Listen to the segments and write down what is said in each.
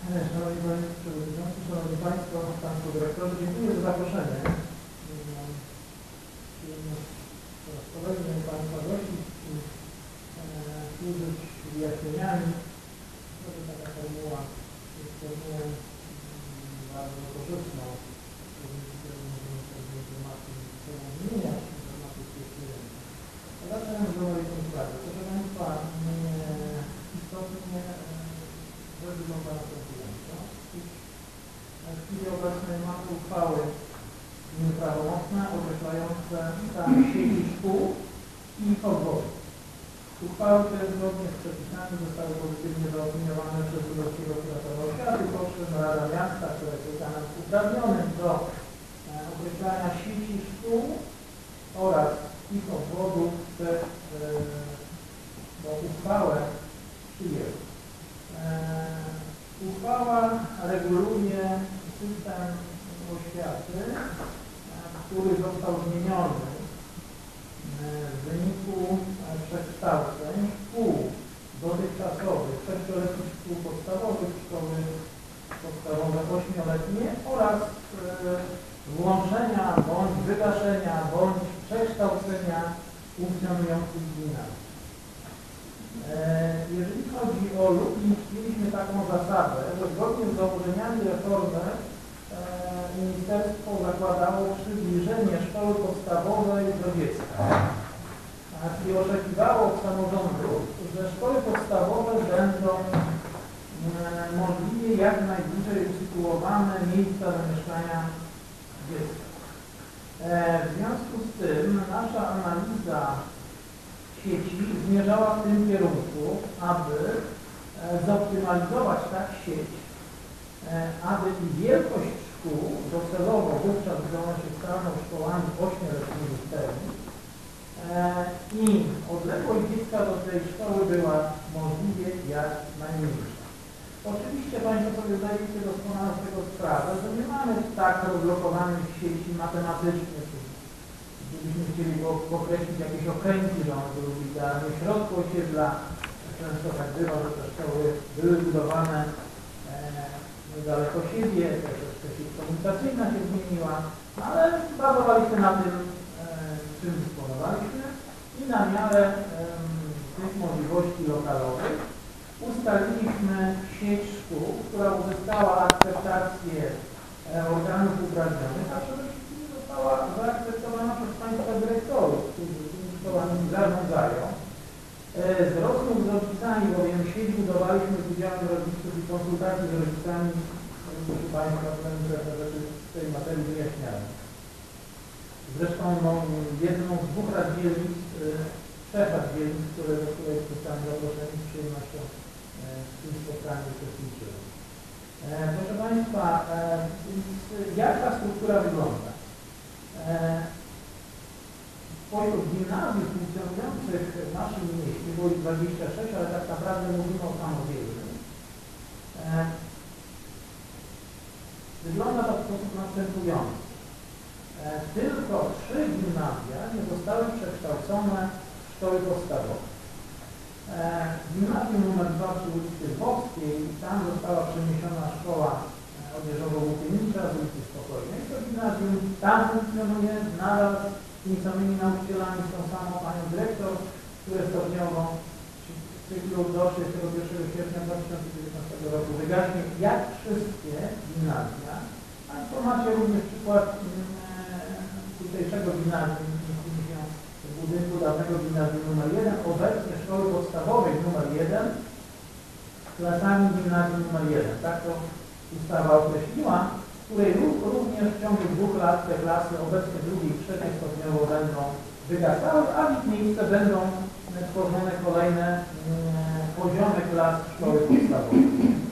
Szanowni Panie Przewodniczący, Szanowni Państwo, Państwo Dyrektorzy, dziękuję za zaproszenie. Mam przyjemność po raz kolejny Państwa gościć i służyć wyjaśnieniami. To taka formuła jest formułą bardzo korzystną, którą możemy pewne tematy wymieniać, tematy stwierdzenia. Zaczynam z mojej sprawy. Proszę Państwa, istotnie rzecz wygląda następująco. W chwili obecnej mamy uchwały prawomocne określające stan sieci szkół i obwodów. Uchwały te zgodnie z przepisami zostały pozytywnie zaopiniowane przez Królewskiego Kuratora Oświaty, po czym Rada Miasta, która jest organem uprawnionym do określania sieci szkół oraz ich obwodów, tę uchwałę przyjęła. Uchwała reguluje system oświaty, który został zmieniony w wyniku przekształceń szkół dotychczasowych, 6-letnich szkół podstawowych, szkoły podstawowe 8-letnie oraz włączenia bądź wygaszenia bądź przekształcenia funkcjonujących gimnazjów. Jeżeli chodzi o Lublin, mieliśmy taką zasadę, że zgodnie z założeniami reformy ministerstwo zakładało przybliżenie szkoły podstawowej do dziecka. I oczekiwało od samorządów, że szkoły podstawowe będą możliwie jak najbliżej usytuowane miejsca zamieszkania dziecka. W związku z tym nasza analiza sieci zmierzała w tym kierunku, aby zoptymalizować tak sieć, aby i wielkość szkół, docelowo wówczas gdy one się staną szkołami 8-letnimi w termin, i odległość dziecka do tej szkoły była możliwie jak najmniejsza. Oczywiście Państwo sobie zdajecie doskonale z tego sprawę, że nie mamy tak rozlokowanych sieci matematycznie. Gdybyśmy chcieli określić jakieś okręgi, że one były idealnie w środku osiedla, często tak bywa, że te szkoły były budowane niedaleko siebie, też sieć komunikacyjna się zmieniła, ale bazowaliśmy na tym, czym dysponowaliśmy i na miarę tych możliwości lokalowych ustaliliśmy sieć szkół, która uzyskała akceptację organów uprawnionych, a przede wszystkim została zaakceptowana przez Państwa dyrektorów, którzy tymi szkołami zarządzają. Z rozmów z rodzicami, bowiem sieć budowaliśmy z udziałem rodziców i konsultacji z rodzicami, proszę Państwa, pewne rzeczy w tej materii wyjaśniałem. Zresztą jedną z 2 rad dzielnic, 3 rad dzielnic, do której zostałem zaproszeni, z przyjemnością w tym spotkaniu uczestniczyłem. Proszę Państwa, jak ta struktura wygląda? Spośród gimnazjów funkcjonujących w naszym mieście było ich 26, ale tak naprawdę mówimy o samodzielnym. Wygląda to w sposób następujący. Tylko 3 gimnazja nie zostały przekształcone w szkoły podstawowe. Gimnazjum nr 2 przy ulicy Lwowskiej, tam została przeniesiona szkoła odzieżowo-włókiennicza z ulicy Spokojnej. To gimnazjum tam funkcjonuje nadal z tymi samymi nauczycielami, z tą samą panią dyrektor, które stopniowo w cyklu do 31 sierpnia 2019 roku wygaśnie, jak wszystkie gimnazja. Państwo macie również przykład tutejszego gimnazjum, w budynku dawnego gimnazjum nr 1, obecnie szkoły podstawowej nr 1 z klasami gimnazjum nr 1. Tak to ustawa określiła, w której również w ciągu 2 lat te klasy obecnie 2. i 3. stopniowo będą wygasały, a w ich miejsce będą tworzone kolejne poziomy klas szkoły podstawowej.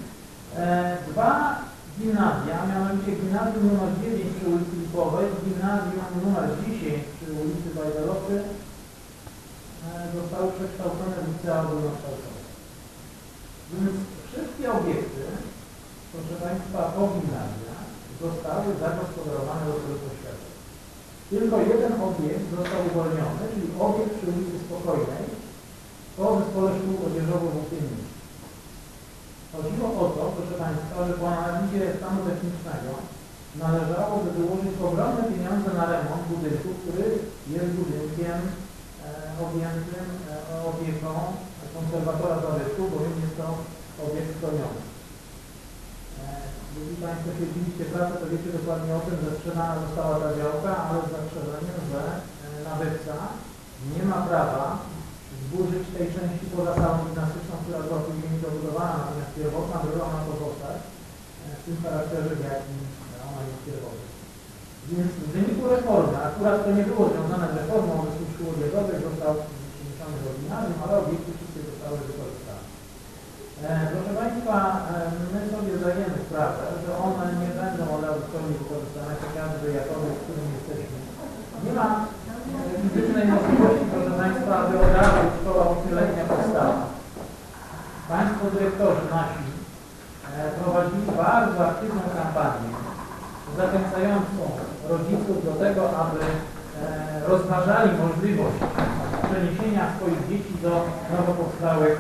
2 gimnazja, mianowicie gimnazjum nr 9 przy ulicy Lipowej i gimnazjum nr 10 przy ulicy Wajderowy zostały przekształcone w licea ogólnokształcone. Więc wszystkie obiekty, proszę Państwa, po gimnazjach zostały zagospodarowane do celów oświatowych. Tylko jeden obiekt został uwolniony, czyli obiekt przy ulicy Spokojnej po zespole szkół odzieżowo-włókienniczych. Chodziło o to, proszę Państwa, że po analizie stanu technicznego należałoby wyłożyć ogromne pieniądze na remont budynku, który jest budynkiem objętym opieką konserwatora zabytku, bowiem jest to obiekt chroniony. Jeśli Państwo śledziliście pracę, to wiecie dokładnie o tym, że sprzedana została ta działka, ale z zastrzeżeniem, że nabywca nie ma prawa zburzyć tej części poza salą gimnastyczną, która była później dobudowana, natomiast pierwotna była ona pozostać w tym charakterze, w jakim ona jest pierwotna. Więc w wyniku reformy, akurat to nie było związane z reformą ze szkół odzieżowych, został przeniesiony do gimnazjum, ale obiekty wszystkie zostały wykorzystane. Proszę Państwa, my sobie zdajemy sprawę, że one nie będą od razu w pełni wykorzystane, chociażby jakoby, w którym jesteśmy. Nie ma fizycznej możliwości, proszę Państwa, aby od razu szkoła ośmioletnia powstała. Państwo dyrektorzy nasi prowadzili bardzo aktywną kampanię zachęcającą rodziców do tego, aby rozważali możliwość przeniesienia swoich dzieci do nowo powstałych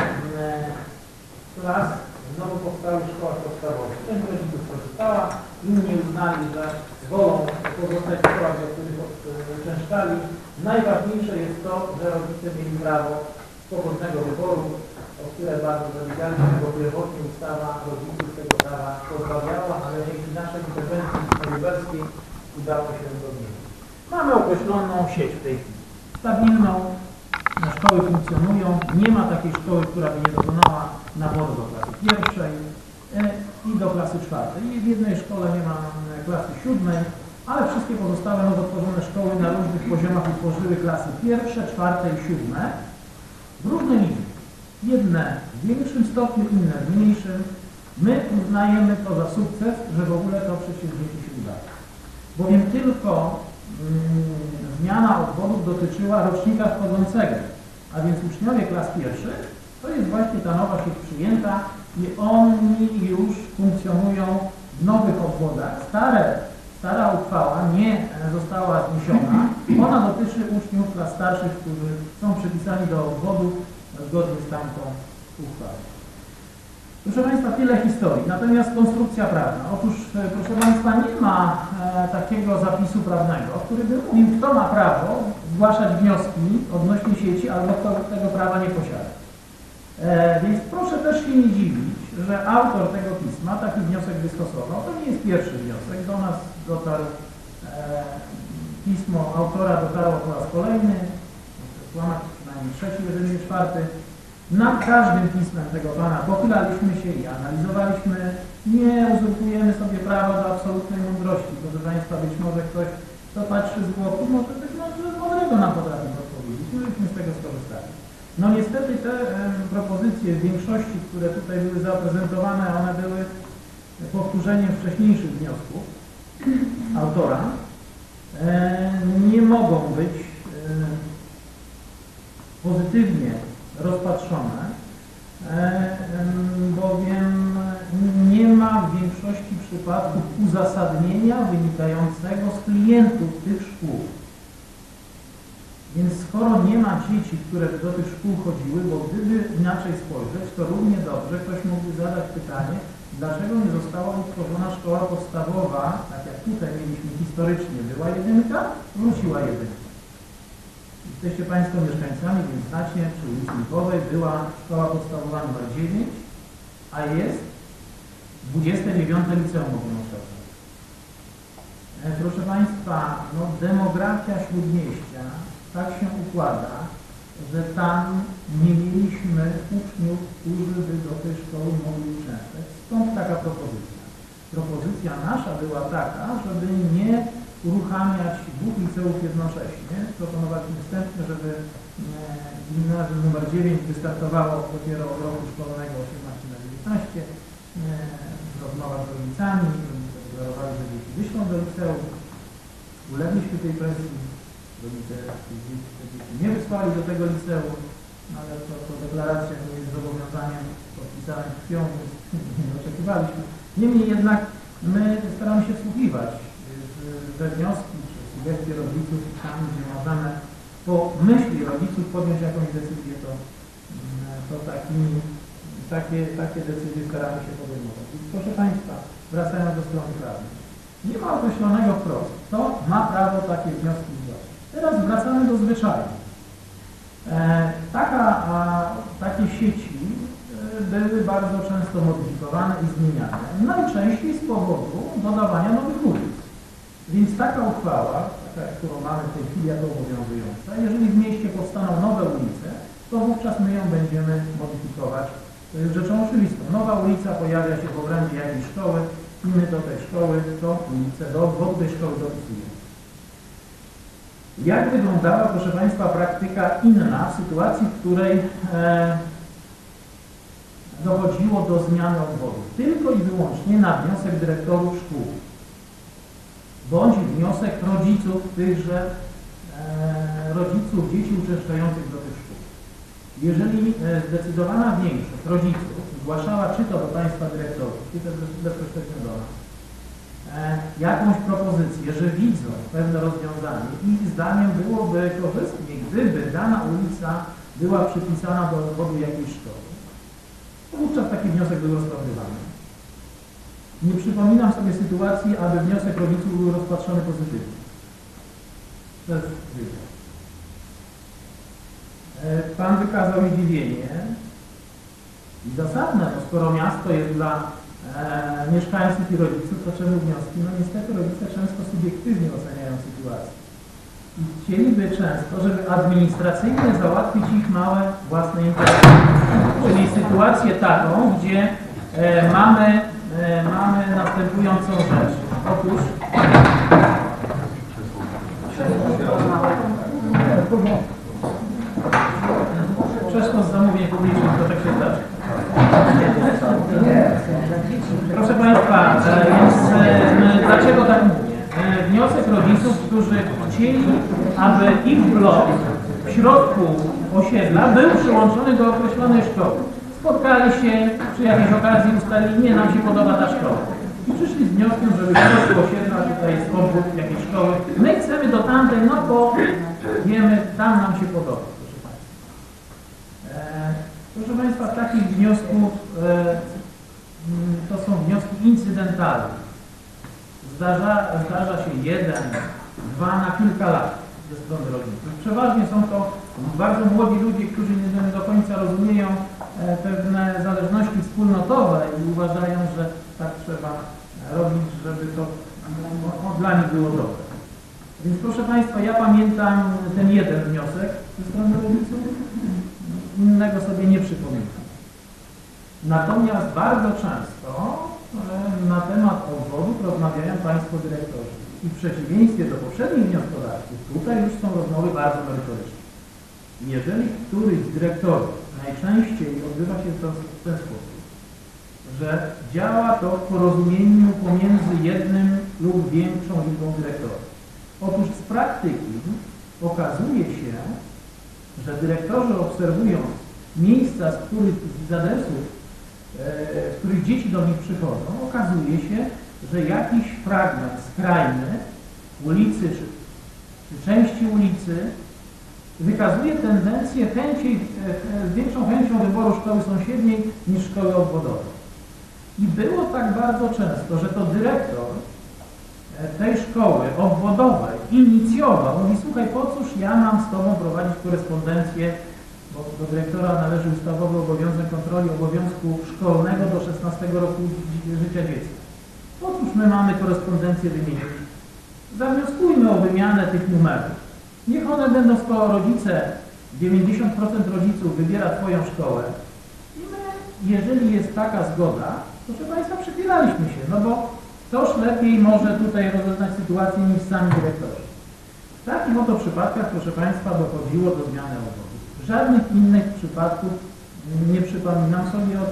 klas w nowo powstałych szkołach podstawowych. Część rodziców korzystała, inni uznali, że wolą pozostać w szkołach, do których uczęszczali. Najważniejsze jest to, że rodzice mieli prawo swobodnego wyboru, o które bardzo zabiegaliśmy, bo pierwotnie ustawa rodziców tego prawa pozbawiała, ale dzięki naszej interwencji lubelskiej udało się to zmienić. Mamy określoną sieć w tej chwili. Stabilną, szkoły funkcjonują, nie ma takiej szkoły, która by nie dokonała naboru do klasy pierwszej i do klasy czwartej. I w jednej szkole nie ma klasy siódmej, ale wszystkie pozostałe nowo tworzone szkoły na różnych poziomach utworzyły klasy pierwsze, czwarte i siódme w różnej liczbie. Jedne w większym stopniu, inne w mniejszym. My uznajemy to za sukces, że w ogóle to przedsięwzięcie się udało. Bowiem tylko zmiana obwodów dotyczyła rocznika wchodzącego, a więc uczniowie klas pierwszych, to jest właśnie ta nowa sieć przyjęta i oni już funkcjonują w nowych obwodach. Stara uchwała nie została zniesiona, ona dotyczy uczniów klas starszych, którzy są przypisani do obwodów zgodnie z tamtą uchwałą. Proszę Państwa, tyle historii. Natomiast konstrukcja prawna. Otóż, proszę Państwa, nie ma takiego zapisu prawnego, który by mówił, kto ma prawo zgłaszać wnioski odnośnie sieci, albo kto tego prawa nie posiada. Więc proszę też się nie dziwić, że autor tego pisma taki wniosek wystosował. To nie jest pierwszy wniosek. Do nas dotarł pismo autora, dotarło po raz kolejny, przynajmniej trzeci, jeżeli nie czwarty. Nad każdym pismem tego Pana pochylaliśmy się i analizowaliśmy. Nie uzurpujemy sobie prawa do absolutnej mądrości. Proszę Państwa, być może ktoś, kto patrzy z boku, może być mądrego nam potrafi odpowiedzieć. Myśmy z tego skorzystali. No niestety te propozycje w większości, które tutaj były zaprezentowane, one były powtórzeniem wcześniejszych wniosków autora. Nie mogą być pozytywnie rozpatrzone, bowiem nie ma w większości przypadków uzasadnienia wynikającego z klientów tych szkół. Więc skoro nie ma dzieci, które by do tych szkół chodziły, bo gdyby inaczej spojrzeć, to równie dobrze ktoś mógłby zadać pytanie, dlaczego nie została utworzona szkoła podstawowa, tak jak tutaj mieliśmy historycznie, była jedynka, wróciła jedynka. Jesteście Państwo mieszkańcami, więc znacznie przy ulicy Lipowej była szkoła podstawowa nr 9, a jest 29 liceum ogólnokształcące. Proszę Państwa, no, demografia Śródmieścia tak się układa, że tam nie mieliśmy uczniów, którzy by do tej szkoły mogli uczęszczać. Stąd taka propozycja. Propozycja nasza była taka, żeby nie uruchamiać dwóch liceów jednocześnie. Proponowaliśmy wstępnie, żeby gimnazjum nr 9 wystartowało dopiero od roku szkolnego 18 na 19 w rozmowach z rodzicami, deklarowali, że dzieci wyślą do liceum. Ulegliśmy tej presji, rodzice nie wysłali do tego liceum, ale to deklaracja nie jest zobowiązaniem podpisanym krwią, więc nie oczekiwaliśmy. Niemniej jednak my staramy się wsłuchiwać we wnioski czy sugestie rodziców i tam, gdzie możemy po myśli rodziców podjąć jakąś decyzję, to takimi takie decyzje staramy się podejmować. Więc proszę Państwa, wracając do strony prawnej. Nie ma określonego wprost, kto ma prawo takie wnioski zgłaszać. Teraz wracamy do zwyczaju. Takie sieci były bardzo często modyfikowane i zmieniane, najczęściej z powodu dodawania nowych ulic. Więc taka uchwała, którą mamy w tej chwili jako obowiązująca, jeżeli w mieście powstaną nowe ulice, to wówczas my ją będziemy modyfikować. To jest rzeczą oczywistą. Nowa ulica pojawia się w obrębie jakiejś szkoły i my do tej szkoły, tą ulicę, do obwodu tej szkoły dopisujemy. Jak wyglądała, proszę Państwa, praktyka inna w sytuacji, w której dochodziło do zmiany obwodu? Tylko i wyłącznie na wniosek dyrektorów szkół, bądź wniosek rodziców tychże rodziców dzieci uczęszczających do tych szkół. Jeżeli zdecydowana większość rodziców zgłaszała czy to do Państwa dyrektorów, czy to bezpośrednio do nas, jakąś propozycję, że widzą pewne rozwiązanie i ich zdaniem byłoby korzystnie, gdyby dana ulica była przypisana do obwodu jakiejś szkoły, to wówczas taki wniosek był rozpatrywany. Nie przypominam sobie sytuacji, aby wniosek rodziców był rozpatrzony pozytywnie. To jest wyjście. Pan wykazał zdziwienie i zasadne, bo skoro miasto jest dla mieszkańców i rodziców, to czemu wnioski? No niestety rodzice często subiektywnie oceniają sytuację. I chcieliby często, żeby administracyjnie załatwić ich małe własne interesy. Czyli sytuację taką, gdzie mamy następującą rzecz. Otóż przez z zamówień publicznych, to tak się zdarzy. Proszę Państwa, więc dlaczego tak mówię? Wniosek rodziców, którzy chcieli, aby ich blok w środku osiedla był przyłączony do określonej szkoły. Spotkali się przy jakiejś okazji, ustalili, nie, nam się podoba ta szkoła. I przyszli z wnioskiem, żeby w środku osiedla, tutaj jest obwód jakiejś szkoły, my chcemy do tamtej, no bo wiemy, tam nam się podoba. Proszę Państwa, takich wniosków to są wnioski incydentalne. Zdarza się jeden, dwa na kilka lat ze strony rodziców. Przeważnie są to bardzo młodzi ludzie, którzy nie do końca rozumieją pewne zależności wspólnotowe i uważają, że tak trzeba robić, żeby to dla nich było dobre. Więc proszę Państwa, ja pamiętam ten jeden wniosek ze strony rodziców, innego sobie nie przypominam. Natomiast bardzo często na temat obwodów rozmawiają Państwo dyrektorzy. I w przeciwieństwie do poprzednich wnioskodawców, tutaj już są rozmowy bardzo merytoryczne. Jeżeli któryś z dyrektorów, najczęściej odbywa się to w ten sposób, że działa to w porozumieniu pomiędzy jednym lub większą liczbą dyrektorów. Otóż z praktyki okazuje się, że dyrektorzy obserwując miejsca, z adresów, z których dzieci do nich przychodzą, okazuje się, że jakiś fragment skrajny ulicy czy części ulicy wykazuje tendencję z większą chęcią wyboru szkoły sąsiedniej niż szkoły obwodowej. I było tak bardzo często, że to dyrektor tej szkoły obwodowej inicjował, mówi, słuchaj, po cóż ja mam z Tobą prowadzić korespondencję, bo do dyrektora należy ustawowy obowiązek kontroli obowiązku szkolnego do 16 roku życia dziecka. Po cóż my mamy korespondencję wymienić? Zawnioskujmy o wymianę tych numerów. Niech one będą, skoro rodzice, 90% rodziców wybiera Twoją szkołę i my, jeżeli jest taka zgoda, proszę Państwa, przychylaliśmy się, no bo ktoż lepiej może tutaj rozeznać sytuację niż sami dyrektorzy. W takich oto przypadkach, proszę Państwa, dochodziło do zmiany obwodu. Żadnych innych przypadków nie przypominam sobie. Od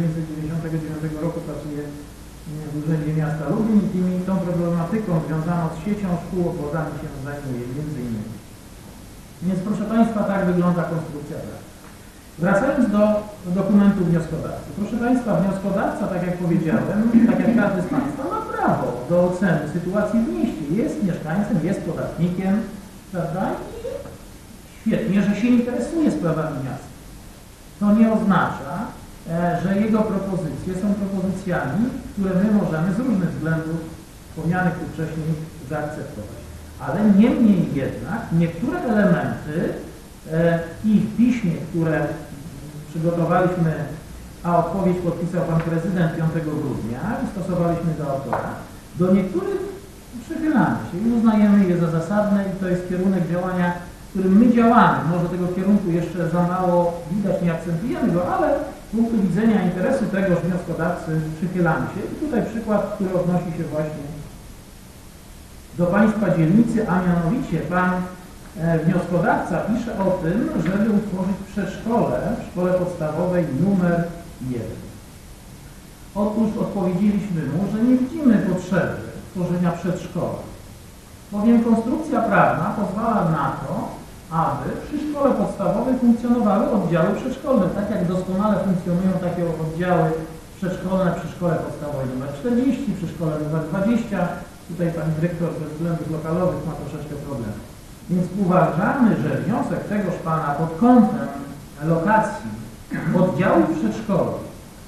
1999 roku pracuję w Urzędzie Miasta Lublin i tą problematyką związaną z siecią szkół obwodami się zajmuję między innymi. Więc proszę Państwa, tak wygląda konstrukcja prawa. Wracając do dokumentu wnioskodawcy. Proszę Państwa, wnioskodawca, tak jak powiedziałem, tak jak każdy z Państwa, ma prawo do oceny sytuacji w mieście. Jest mieszkańcem, jest podatnikiem, prawda? I świetnie, że się interesuje sprawami miasta. To nie oznacza, że jego propozycje są propozycjami, które my możemy z różnych względów wspomnianych tu wcześniej zaakceptować. Ale niemniej jednak niektóre elementy i w piśmie, które przygotowaliśmy, a odpowiedź podpisał Pan Prezydent 5 grudnia i stosowaliśmy do autora, do niektórych przychylamy się i uznajemy je za zasadne i to jest kierunek działania, w którym my działamy. Może tego kierunku jeszcze za mało widać, nie akcentujemy go, ale z punktu widzenia interesu tegoż wnioskodawcy przychylamy się. I tutaj przykład, który odnosi się właśnie do państwa dzielnicy, a mianowicie Pan wnioskodawca pisze o tym, żeby utworzyć przedszkole w szkole podstawowej numer 1. Otóż odpowiedzieliśmy mu, że nie widzimy potrzeby tworzenia przedszkola, bowiem konstrukcja prawna pozwala na to, aby przy szkole podstawowej funkcjonowały oddziały przedszkolne, tak jak doskonale funkcjonują takie oddziały przedszkolne przy szkole podstawowej numer 40, przy szkole numer 20. Tutaj Pani Dyrektor ze względów lokalowych ma troszeczkę problemu. Więc uważamy, że wniosek tegoż Pana pod kątem lokacji oddziałów przedszkolnych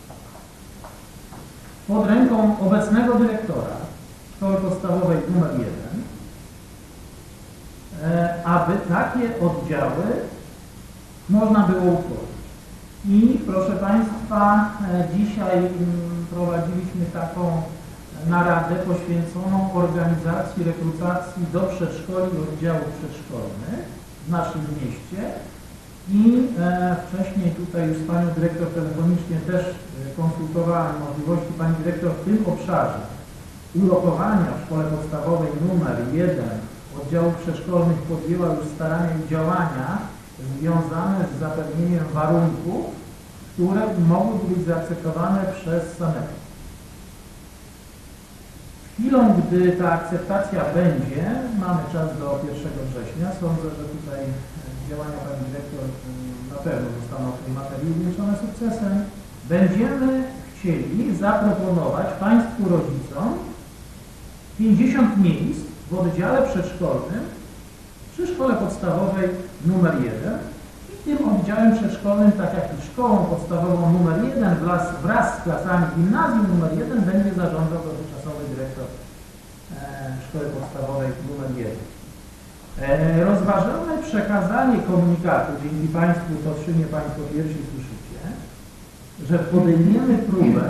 pod ręką obecnego dyrektora szkoły podstawowej numer 1, aby takie oddziały można było utworzyć. I proszę Państwa, dzisiaj prowadziliśmy taką naradę poświęconą organizacji, rekrutacji do przedszkoli i oddziałów przedszkolnych w naszym mieście i wcześniej tutaj już z Panią Dyrektor telefonicznie też konsultowałem możliwości Pani Dyrektor w tym obszarze ulokowania w szkole podstawowej numer 1 oddziałów przedszkolnych podjęła już starania i działania związane z zapewnieniem warunków, które mogłyby być zaakceptowane przez sanepid. Chwilą, gdy ta akceptacja będzie, mamy czas do 1 września, sądzę, że tutaj działania Pani Dyrektor na pewno zostaną w tej materii uwieńczone sukcesem, będziemy chcieli zaproponować Państwu rodzicom 50 miejsc w oddziale przedszkolnym przy szkole podstawowej numer 1 i tym oddziałem przedszkolnym, tak jak i szkołą podstawową numer 1 wraz z klasami gimnazjum numer 1 będzie zarządzał dotychczasowy dyrektor szkoły podstawowej numer 1. Rozważamy przekazanie komunikatu, dzięki Państwu to otrzymie Państwo pierwsi słyszycie, że podejmiemy próbę,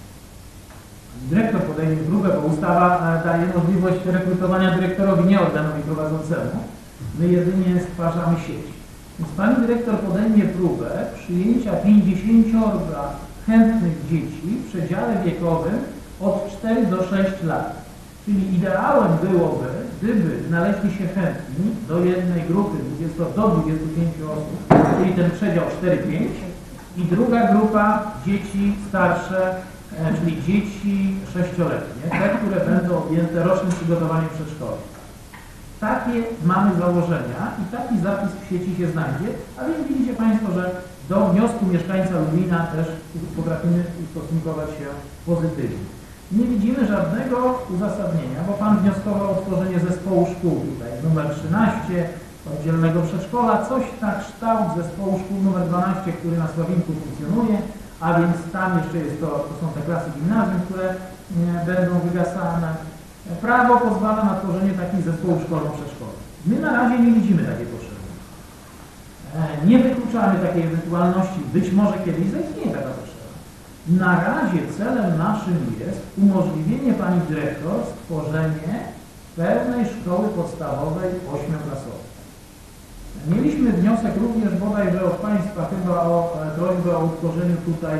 dyrektor podejmie próbę, bo ustawa daje możliwość rekrutowania dyrektorowi, nie organowi prowadzącemu. My jedynie stwarzamy sieć. Więc Pani Dyrektor podejmie próbę przyjęcia 50 chętnych dzieci w przedziale wiekowym od 4 do 6 lat. Czyli ideałem byłoby, gdyby znaleźli się chętni do jednej grupy do 25 osób, czyli ten przedział 4-5 i druga grupa dzieci starsze, czyli dzieci 6-letnie, te, które będą objęte rocznym przygotowaniem przedszkolnym. Takie mamy założenia i taki zapis w sieci się znajdzie, a więc widzicie Państwo, że do wniosku mieszkańca Lubina też potrafimy ustosunkować się pozytywnie. Nie widzimy żadnego uzasadnienia, bo Pan wnioskował o tworzenie zespołu szkół tutaj, numer 13, oddzielnego przedszkola, coś tak kształt zespołu szkół numer 12, który na Sławinku funkcjonuje, a więc tam jeszcze jest to są te klasy gimnazjum, które będą wygasane. Prawo pozwala na tworzenie takich zespołów szkolno-przedszkolnych. My na razie nie widzimy takiej potrzeby. Nie wykluczamy takiej ewentualności, być może kiedyś zaistnieje taka potrzeba. Na razie celem naszym jest umożliwienie Pani Dyrektor stworzenie pewnej szkoły podstawowej 8-klasowej. Mieliśmy wniosek również bodajże od Państwa chyba o prośbę o utworzeniu tutaj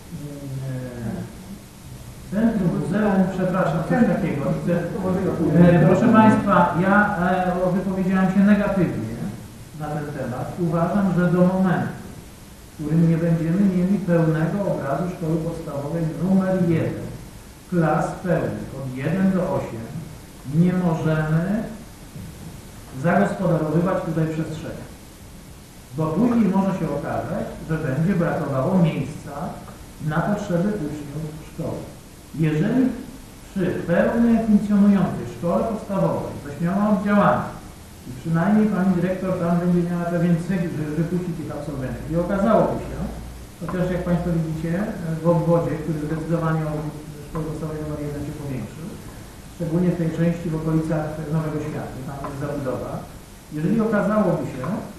Centrum, Muzeum, przepraszam, coś takiego. Proszę Państwa, ja wypowiedziałem się negatywnie na ten temat. Uważam, że do momentu, w którym nie będziemy mieli pełnego obrazu szkoły podstawowej numer 1, klas pełnych od 1 do 8, nie możemy zagospodarowywać tutaj przestrzeni. Bo później może się okazać, że będzie brakowało miejsca na potrzeby uczniów szkoły. Jeżeli przy pełnie funkcjonującej szkole podstawowej z 8 oddziałami i przynajmniej Pani Dyrektor tam będzie miała pewien cykl, żeby wypuścić tych absolwentów i okazałoby się, Chociaż jak Państwo widzicie, w obwodzie, który zdecydowanie obwód szkoły podstawowej nr 1 się powiększył, szczególnie w tej części w okolicach Nowego Światu, tam jest zabudowa. Jeżeli okazałoby się,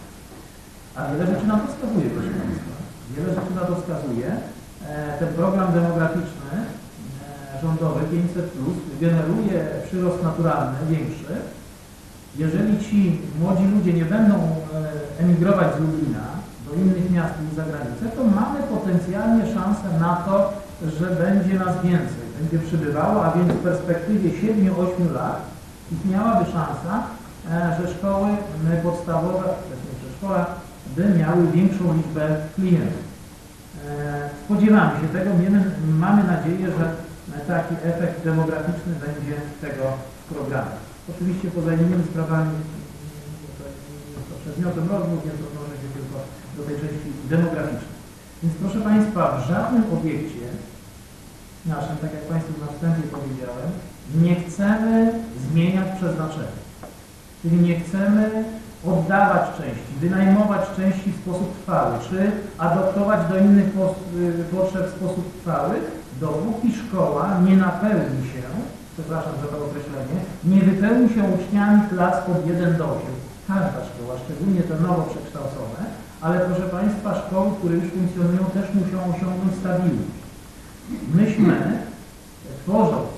a wiele rzeczy na to wskazuje, proszę Państwa, wiele rzeczy na to wskazuje, ten program demograficzny rządowy 500+ generuje przyrost naturalny większy. Jeżeli ci młodzi ludzie nie będą emigrować z Lublina do innych miast lub za granicę, to mamy potencjalnie szansę na to, że będzie nas więcej, będzie przybywało, a więc w perspektywie 7-8 lat istniałaby szansa, że szkoły podstawowe, wcześniej przedszkola, by miały większą liczbę klientów. Spodziewamy się tego, mamy nadzieję, że taki efekt demograficzny będzie tego programu. Oczywiście poza innymi sprawami, jest to przedmiotem rozmów, więc odnoszę się tylko do tej części demograficznej. Więc proszę Państwa, w żadnym obiekcie naszym, tak jak Państwu na wstępie powiedziałem, nie chcemy zmieniać przeznaczenia. Czyli nie chcemy oddawać części, wynajmować części w sposób trwały, czy adoptować do innych potrzeb w sposób trwały, dopóki szkoła nie napełni się, przepraszam za to określenie, nie wypełni się uczniami klas od 1 do 8. Każda szkoła, szczególnie te nowo przekształcone, ale proszę Państwa, szkoły, które już funkcjonują, też muszą osiągnąć stabilność. Myśmy, tworząc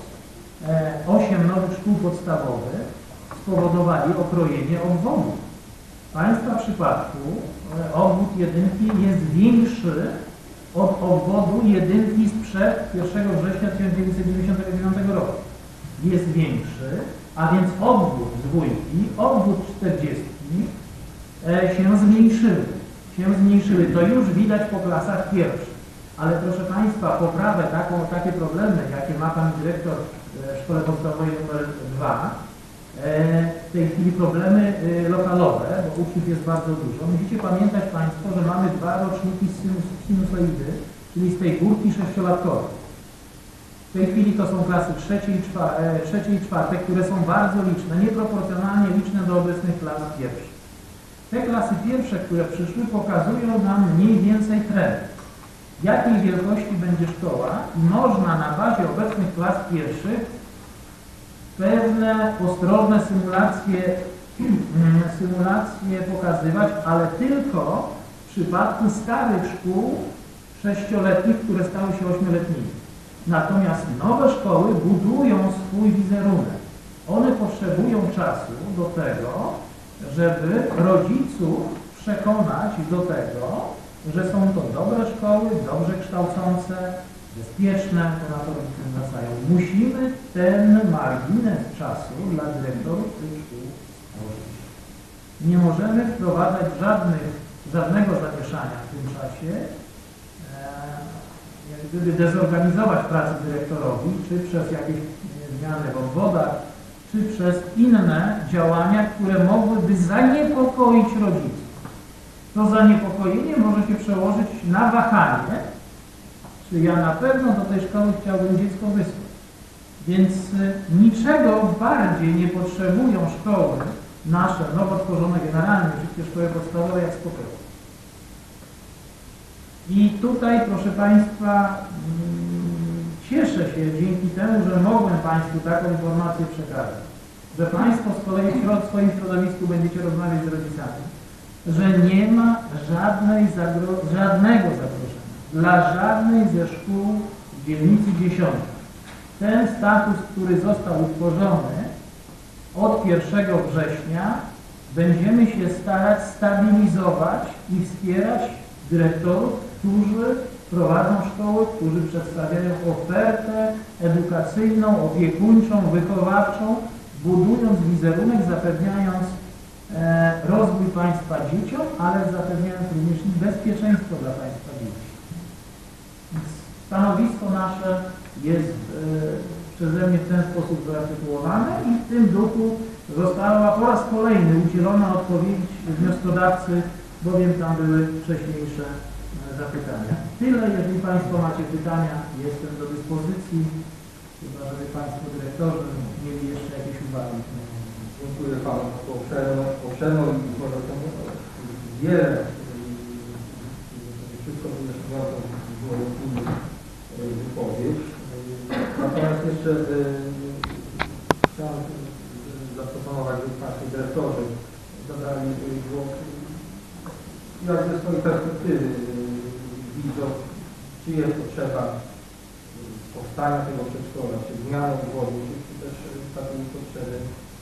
8 nowych szkół podstawowych, spowodowali okrojenie obwodu. W Państwa przypadku obwód jedynki jest większy od obwodu jedynki sprzed 1 września 1999 roku. Jest większy, a więc obwód dwójki, obwód 40 się zmniejszyły. To już widać po klasach pierwszych. Ale proszę Państwa, poprawę takie problemy, jakie ma Pan dyrektor w szkole podstawowej nr 2, w tej chwili problemy lokalowe, bo uczniów jest bardzo dużo. Musicie pamiętać Państwo, że mamy 2 roczniki sinusoidy, czyli z tej górki 6-latkowej. W tej chwili to są klasy trzecie i czwarte, które są bardzo liczne, nieproporcjonalnie liczne do obecnych klas pierwszych. Te klasy pierwsze, które przyszły, pokazują nam mniej więcej trend, jakiej wielkości będzie szkoła i można na bazie obecnych klas pierwszych pewne ostrożne symulacje pokazywać, ale tylko w przypadku starych szkół 6-letnich, które stały się 8-letnimi. Natomiast nowe szkoły budują swój wizerunek. One potrzebują czasu do tego, żeby rodziców przekonać do tego, że są to dobre szkoły, dobrze kształcące, bezpieczne, to na to rodzice zwracają. Musimy ten margines czasu dla dyrektorów tych szkół stworzyć. Nie możemy wprowadzać żadnego zamieszania w tym czasie, jak gdyby dezorganizować pracę dyrektorowi, czy przez jakieś zmiany w obwodach, czy przez inne działania, które mogłyby zaniepokoić rodziców. To zaniepokojenie może się przełożyć na wahanie, czy ja na pewno do tej szkoły chciałbym dziecko wysłać. Więc niczego bardziej nie potrzebują szkoły nasze, nowo tworzone generalnie, wszystkie szkoły podstawowe, jak spokoju. I tutaj, proszę Państwa, cieszę się dzięki temu, że mogłem Państwu taką informację przekazać, że Państwo z kolei w swoim środowisku będziecie rozmawiać z rodzicami, że nie ma żadnego zagrożenia dla żadnej ze szkół w dzielnicy 10. Ten status, który został utworzony od 1 września, będziemy się starać stabilizować i wspierać dyrektorów, którzy prowadzą szkoły, którzy przedstawiają ofertę edukacyjną, opiekuńczą, wychowawczą, budując wizerunek, zapewniając rozwój Państwa dzieciom, ale zapewniając również i bezpieczeństwo dla Państwa dzieci. Stanowisko nasze jest przeze mnie w ten sposób wyartykułowane i w tym duchu została po raz kolejny udzielona odpowiedź wnioskodawcy, bowiem tam były wcześniejsze zapytania. Tyle, jeżeli Państwo macie pytania, jestem do dyspozycji, chyba żeby Państwo dyrektorzy mieli jeszcze jakieś uwagi. Dziękuję Panu za obszerną i może wiele, wszystko było jeszcze bardzo jeszcze chciałem zaproponować, żeby Państwo dyrektorzy zabrali głos, jak ze swojej perspektywy widzą, czy jest potrzeba powstania tego przedszkola, czy zmiany obwodu, czy też takiej potrzeby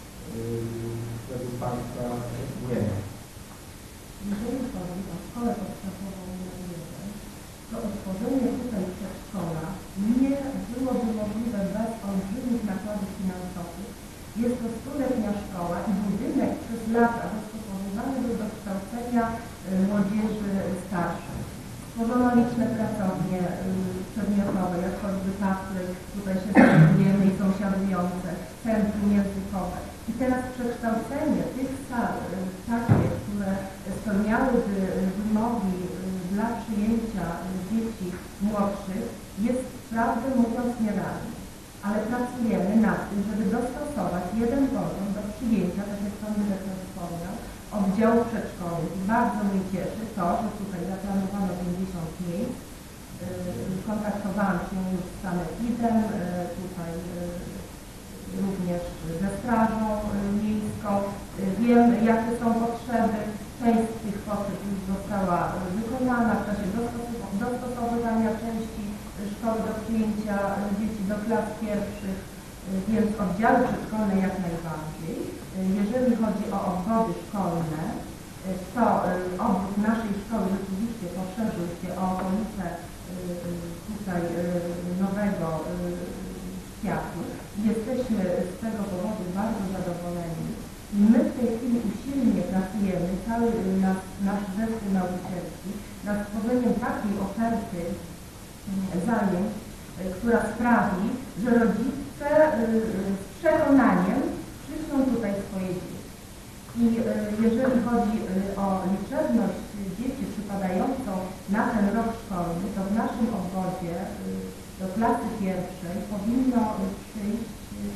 według Państwa nie ma. Jeżeli chodzi o szkołę podstawową nr 1, to utworzenie tutaj przedszkola nie byłoby możliwe bez olbrzymich nakładów finansowych. Jest to 100-letnia szkoła i budynek przez lata dostosowywany był do kształcenia młodzieży starszej. Stworzono liczne pracownie przedmiotowe, jak choćby tafle, tutaj się znajdujemy i sąsiadujące, centrum językowe. I teraz przekształcenie tych sal, takie, które spełniałyby wymogi dla przyjęcia dzieci młodszych, jest prawdę mówiąc nierealne. Ale pracujemy nad tym, żeby dostosować jeden poziom do przyjęcia, tak jak Pan Dyrektor wspomniał, oddziałów przedszkolnych. I bardzo mnie cieszy to, że tutaj zaplanowano 50 miejsc. Kontaktowałam się już z sanepidem, tutaj również ze strażą miejską. Wiem, jakie są potrzeby. Część z tych potrzeb już została wykonana w czasie dostosowywania części szkoły do przyjęcia dzieci do klas pierwszych, więc oddziały przedszkolne jak najbardziej. Jeżeli chodzi o obwody szkolne, to obwód naszej szkoły rzeczywiście poszerzył się o okolice tutaj Nowego Światu. Jesteśmy z tego powodu bardzo zadowoleni. I my w tej chwili usilnie pracujemy, cały nasz zespół nauczycielski, nad stworzeniem takiej oferty zajęć, która sprawi, że rodzice z przekonaniem przyślą tutaj swoje dzieci. I jeżeli chodzi o liczebność dzieci przypadającą na ten rok szkolny, to w naszym obwodzie do klasy pierwszej powinno przyjść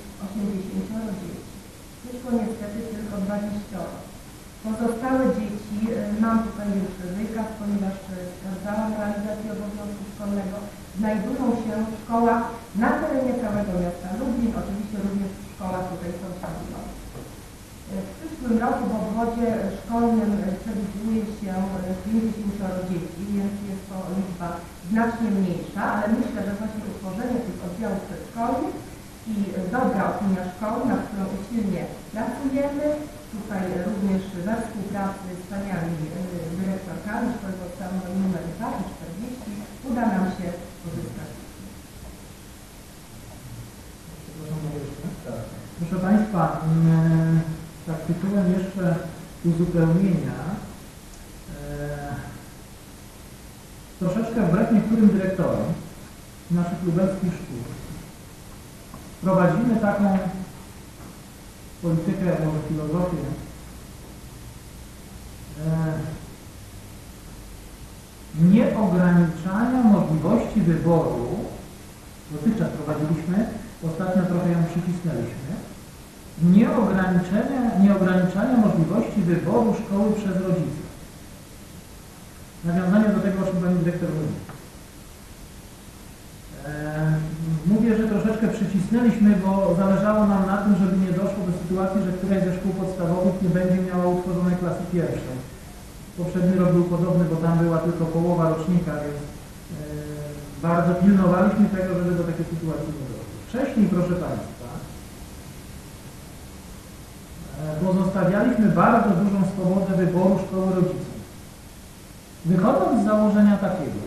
80 dzieci. Przyszło niestety tylko 20. Pozostałe dzieci, mam tutaj już wykaz, ponieważ sprawdzałam realizację obowiązku szkolnego, znajdują się w szkołach na terenie całego miasta Lublin, oczywiście również w szkołach tutaj sąsiadujących. W przyszłym roku w obwodzie szkolnym przewiduje się 50 dzieci, więc jest to liczba znacznie mniejsza, ale myślę, że właśnie utworzenie tych oddziałów przedszkolnych i dobra opinia szkoły, nad którą usilnie pracujemy, tutaj również we współpracy z paniami dyrektorkami szkoły podstawowej nr 2 i 40 uda nam się pozyskać. Proszę Państwa, tak tytułem jeszcze uzupełnienia, troszeczkę wbrew niektórym dyrektorom naszych lubelskich szkół prowadzimy taką politykę, może filozofię, nieograniczania możliwości wyboru. Dotychczas prowadziliśmy, ostatnio trochę ją przycisnęliśmy. Nieograniczania możliwości wyboru szkoły przez rodziców. Nawiązanie do tego, o czym Pani Dyrektor mówi. Mówię, że troszeczkę przycisnęliśmy, bo zależało nam na tym, żeby nie doszło do sytuacji, że któraś ze szkół podstawowych nie będzie miała utworzonej klasy pierwszej. Poprzedni rok był podobny, bo tam była tylko połowa rocznika, więc bardzo pilnowaliśmy tego, żeby do takiej sytuacji nie doszło. Wcześniej, proszę Państwa, pozostawialiśmy bardzo dużą swobodę wyboru szkoły rodzicom. Wychodząc z założenia takiego,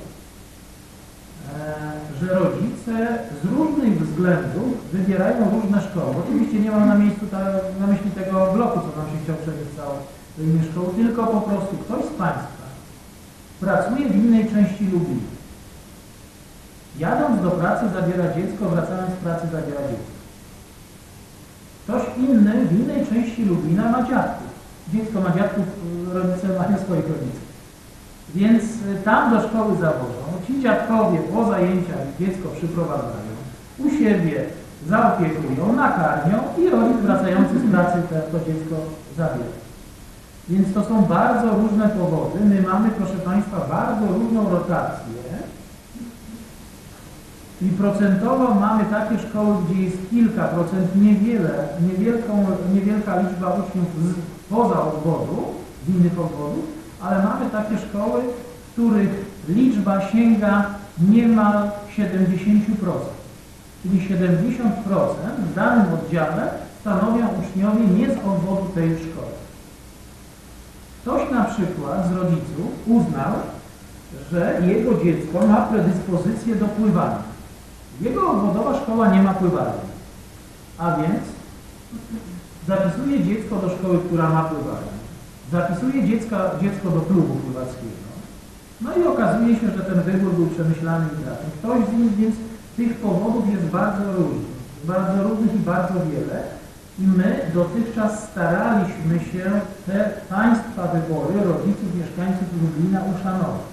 że rodzice z różnych względów wybierają różne szkoły. Oczywiście nie mam na myśli tego bloku, co nam się chciał przenieść całe do innej szkoły, tylko po prostu ktoś z Państwa pracuje w innej części Lublina. Jadąc do pracy zabiera dziecko, wracając z pracy zabiera dziecko. Ktoś inny w innej części Lublina ma dziadków. Dziecko ma dziadków, rodzice mają swoich rodziców. Więc tam do szkoły zawożą. Ci dziadkowie po zajęciach dziecko przyprowadzają, u siebie zaopiekują, nakarmią i rodzic wracający z pracy to dziecko zabiera. Więc to są bardzo różne powody. My mamy, proszę Państwa, bardzo różną rotację I procentowo mamy takie szkoły, gdzie jest kilka procent, niewielka liczba uczniów poza obwodu, z innych obwodów, ale mamy takie szkoły, w których liczba sięga niemal 70%. Czyli 70% w danym oddziale stanowią uczniowie nie z obwodu tej szkoły. Ktoś na przykład z rodziców uznał, że jego dziecko ma predyspozycję do pływania. Jego obwodowa szkoła nie ma pływania, a więc zapisuje dziecko do szkoły, która ma pływanie. Zapisuje dziecko do klubu pływackiego. No i okazuje się, że ten wybór był przemyślany i trafny. Ktoś z nich, więc tych powodów jest bardzo różnych i bardzo wiele. I my dotychczas staraliśmy się te państwa wybory rodziców, mieszkańców Lublina uszanować.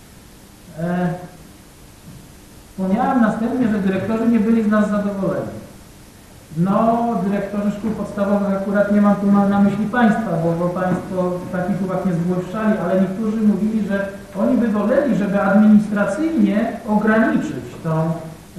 Wspomniałem następnie, że dyrektorzy nie byli z nas zadowoleni. No, dyrektorzy szkół podstawowych, akurat nie mam tu na myśli państwa, bo państwo takich uwag nie zgłaszali, ale niektórzy mówili, że oni by woleli, żeby administracyjnie ograniczyć tą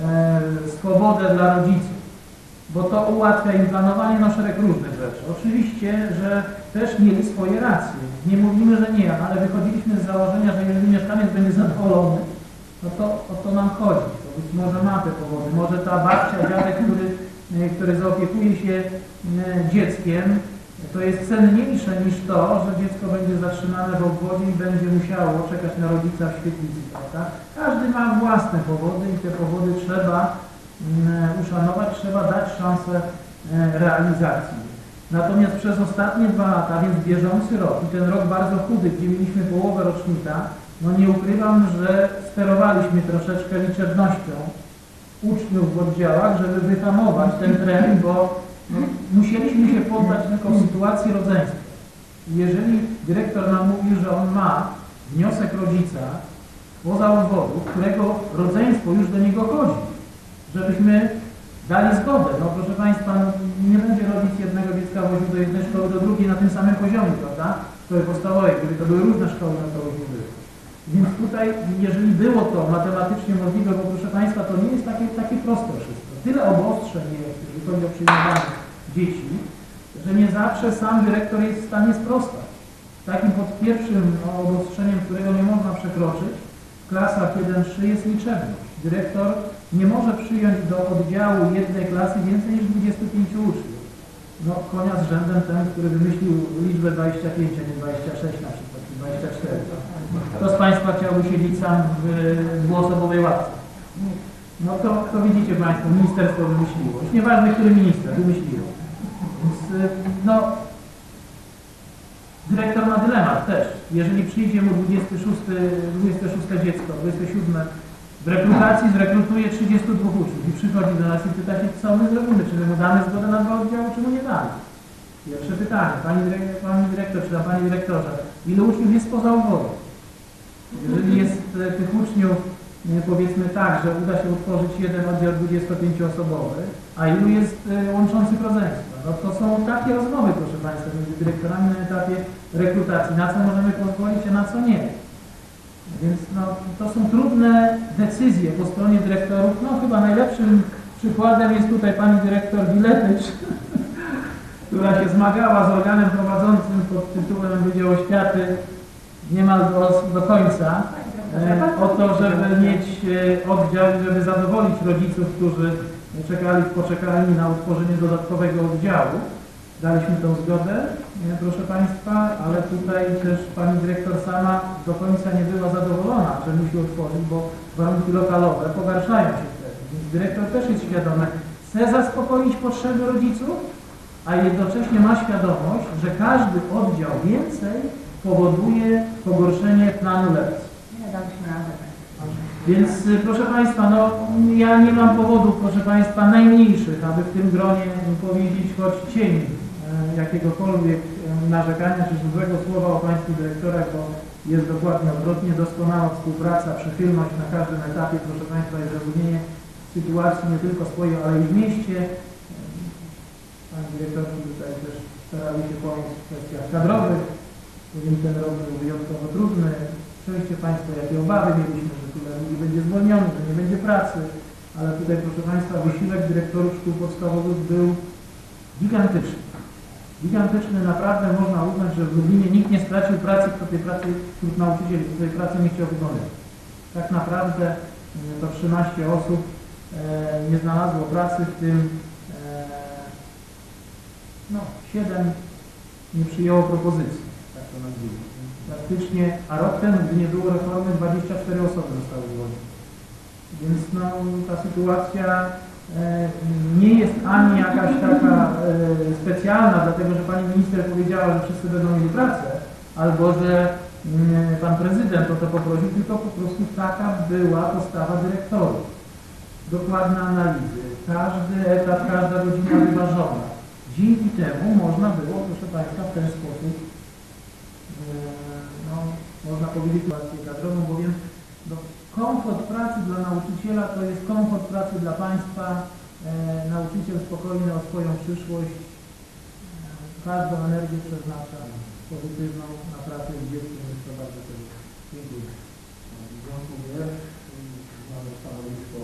swobodę dla rodziców, bo to ułatwia im planowanie na szereg różnych rzeczy. Oczywiście, że też mieli swoje racje. Nie mówimy, że nie, ale wychodziliśmy z założenia, że jeżeli mieszkaniec będzie zadowolony, no to o to nam chodzi. To być może ma te powody. Może ta babcia, dziadek, który zaopiekuje się dzieckiem, to jest cenniejsze niż to, że dziecko będzie zatrzymane w obwodzie i będzie musiało czekać na rodzica w świetlicy, prawda? Każdy ma własne powody i te powody trzeba uszanować, trzeba dać szansę realizacji. Natomiast przez ostatnie 2 lata, więc bieżący rok i ten rok bardzo chudy, gdzie mieliśmy połowę rocznika, no nie ukrywam, że sterowaliśmy troszeczkę liczebnością uczniów w oddziałach, żeby wyhamować ten trend, bo no, musieliśmy się poddać tylko w sytuacji rodzeństwa. Jeżeli dyrektor nam mówi, że on ma wniosek rodzica poza obwodu, którego rodzeństwo już do niego chodzi, żebyśmy dali zgodę. No proszę Państwa, no, nie będzie rodzic jednego dziecka woził do jednej szkoły, do drugiej na tym samym poziomie, prawda? Szkoły podstawowej, gdyby to były różne szkoły, no to już nie było. Więc tutaj, jeżeli było to matematycznie możliwe, bo proszę Państwa, to nie jest takie proste wszystko. Tyle obostrzeń jest, jeżeli chodzi o przyjmowanie dzieci, że nie zawsze sam dyrektor jest w stanie sprostać. Takim pierwszym obostrzeniem, którego nie można przekroczyć w klasach 1-3 jest liczebność. Dyrektor nie może przyjąć do oddziału jednej klasy więcej niż 25 uczniów. No konia z rzędem ten, który wymyślił liczbę 25, a nie 26 na przykład, 24. Kto z Państwa chciałby siedzieć sam w dwuosobowej ławce? No to widzicie Państwo, ministerstwo wymyśliło. Już nieważne, który minister wymyśliło. Więc no, dyrektor ma dylemat też. Jeżeli przyjdzie mu 26 dziecko, 27 w rekrutacji zrekrutuje 32 uczniów i przychodzi do nas i pyta się, co my zrobimy, czy my mu damy zgodę na 2 oddziały, czy mu nie damy. Pierwsze pytanie, pani dyrektor, czy pani dyrektorze, ile uczniów jest poza obwodem? Jeżeli jest tych uczniów, powiedzmy tak, że uda się utworzyć jeden oddział 25-osobowy, a ilu jest łączących rodzeństwa? No to są takie rozmowy, proszę Państwa, między dyrektorami na etapie rekrutacji, na co możemy pozwolić, a na co nie. Więc no, to są trudne decyzje po stronie dyrektorów. No chyba najlepszym przykładem jest tutaj pani dyrektor Biletycz, która się zmagała z organem prowadzącym pod tytułem Wydział Oświaty niemal do końca o to, żeby mieć oddział, żeby zadowolić rodziców, którzy czekali w poczekalni na utworzenie dodatkowego oddziału. Daliśmy tą zgodę, proszę Państwa, ale tutaj też pani dyrektor sama do końca nie była zadowolona, że musi otworzyć, bo warunki lokalowe pogarszają się wtedy. Więc dyrektor też jest świadomy, chce zaspokoić potrzeby rodziców, a jednocześnie ma świadomość, że każdy oddział więcej powoduje pogorszenie planu lekcji. Więc proszę Państwa, no ja nie mam powodów, proszę Państwa, najmniejszych, aby w tym gronie powiedzieć choć cień jakiegokolwiek narzekania czy złego słowa o Państwu dyrektorach, bo jest dokładnie odwrotnie, doskonała współpraca, przychylność na każdym etapie, proszę Państwa, jest rozumienie sytuacji nie tylko swojej, ale i w mieście. Pani dyrektorki tutaj też starali się pomóc w kwestiach kadrowych, powiem, ten rok był wyjątkowo trudny. Słyszeliście Państwo, jakie obawy mieliśmy, że tyle ludzi będzie zwolnionych, że nie będzie pracy, ale tutaj, proszę Państwa, wysiłek dyrektorów szkół podstawowych był gigantyczny. Gigantyczny, naprawdę można uznać, że w Lublinie nikt nie stracił pracy, kto tej pracy, wśród nauczycieli, kto tej pracy nie chciał wykonać. Tak naprawdę to 13 osób nie znalazło pracy, w tym 7 nie przyjęło propozycji, tak to nazwijmy. Praktycznie, a rok temu, gdy nie było reformy, 24 osoby zostały zwolnione. Więc ta sytuacja nie jest ani jakaś taka specjalna, dlatego że pani minister powiedziała, że wszyscy będą mieli pracę, albo że pan prezydent o to poprosił, tylko po prostu taka była postawa dyrektorów. Dokładne analizy, każdy etat, każda godzina wyważona. Dzięki temu można było, proszę Państwa, w ten sposób, można powiedzieć, sytuację kadrową, bowiem komfort pracy dla nauczyciela to jest komfort pracy dla państwa. Nauczyciel spokojny o swoją przyszłość, każdą energię przeznacza pozytywną na pracę z dzieckiem, jest to bardzo korzystne. Dziękuję. Dziękuję. Mamy stanowisko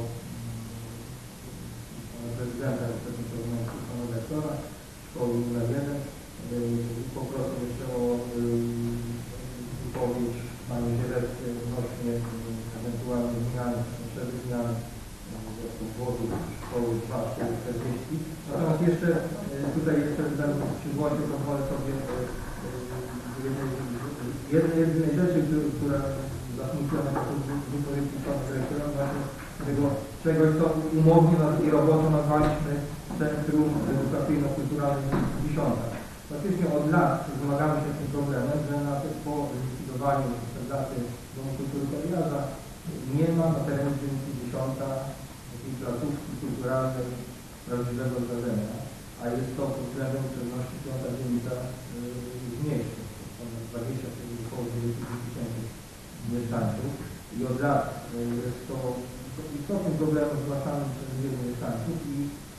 pana prezydenta, pana rektora szkoły nr 1. Poproszę jeszcze o wypowiedź pani dyrekcji odnośnie ewentualnych zmian, szerszych zmian obwodu szkoły 240. Natomiast jeszcze tutaj przywołać pozwolę sobie jednej rzeczy, która zasmuciła nas w wypowiedzi pana dyrektora, właśnie tego czegoś, co umownie i roboczo nazwaliśmy Centrum Edukacyjno-Kulturalnym Dziesiąta. Faktycznie od lat zmagamy się z tym problemem, że po zlikwidowaniu sprzedaży Domu Kultury Korytarza nie ma na terenie dzielnicy Dziesiąta takiej placówki kulturalnej prawdziwego zdarzenia, a jest to pod względem pewności piąta dzielnica w mieście. Ponad 20 około 90 tysięcy mieszkańców i od lat jest to istotnym problemem zgłaszanym przez wielu mieszkańców i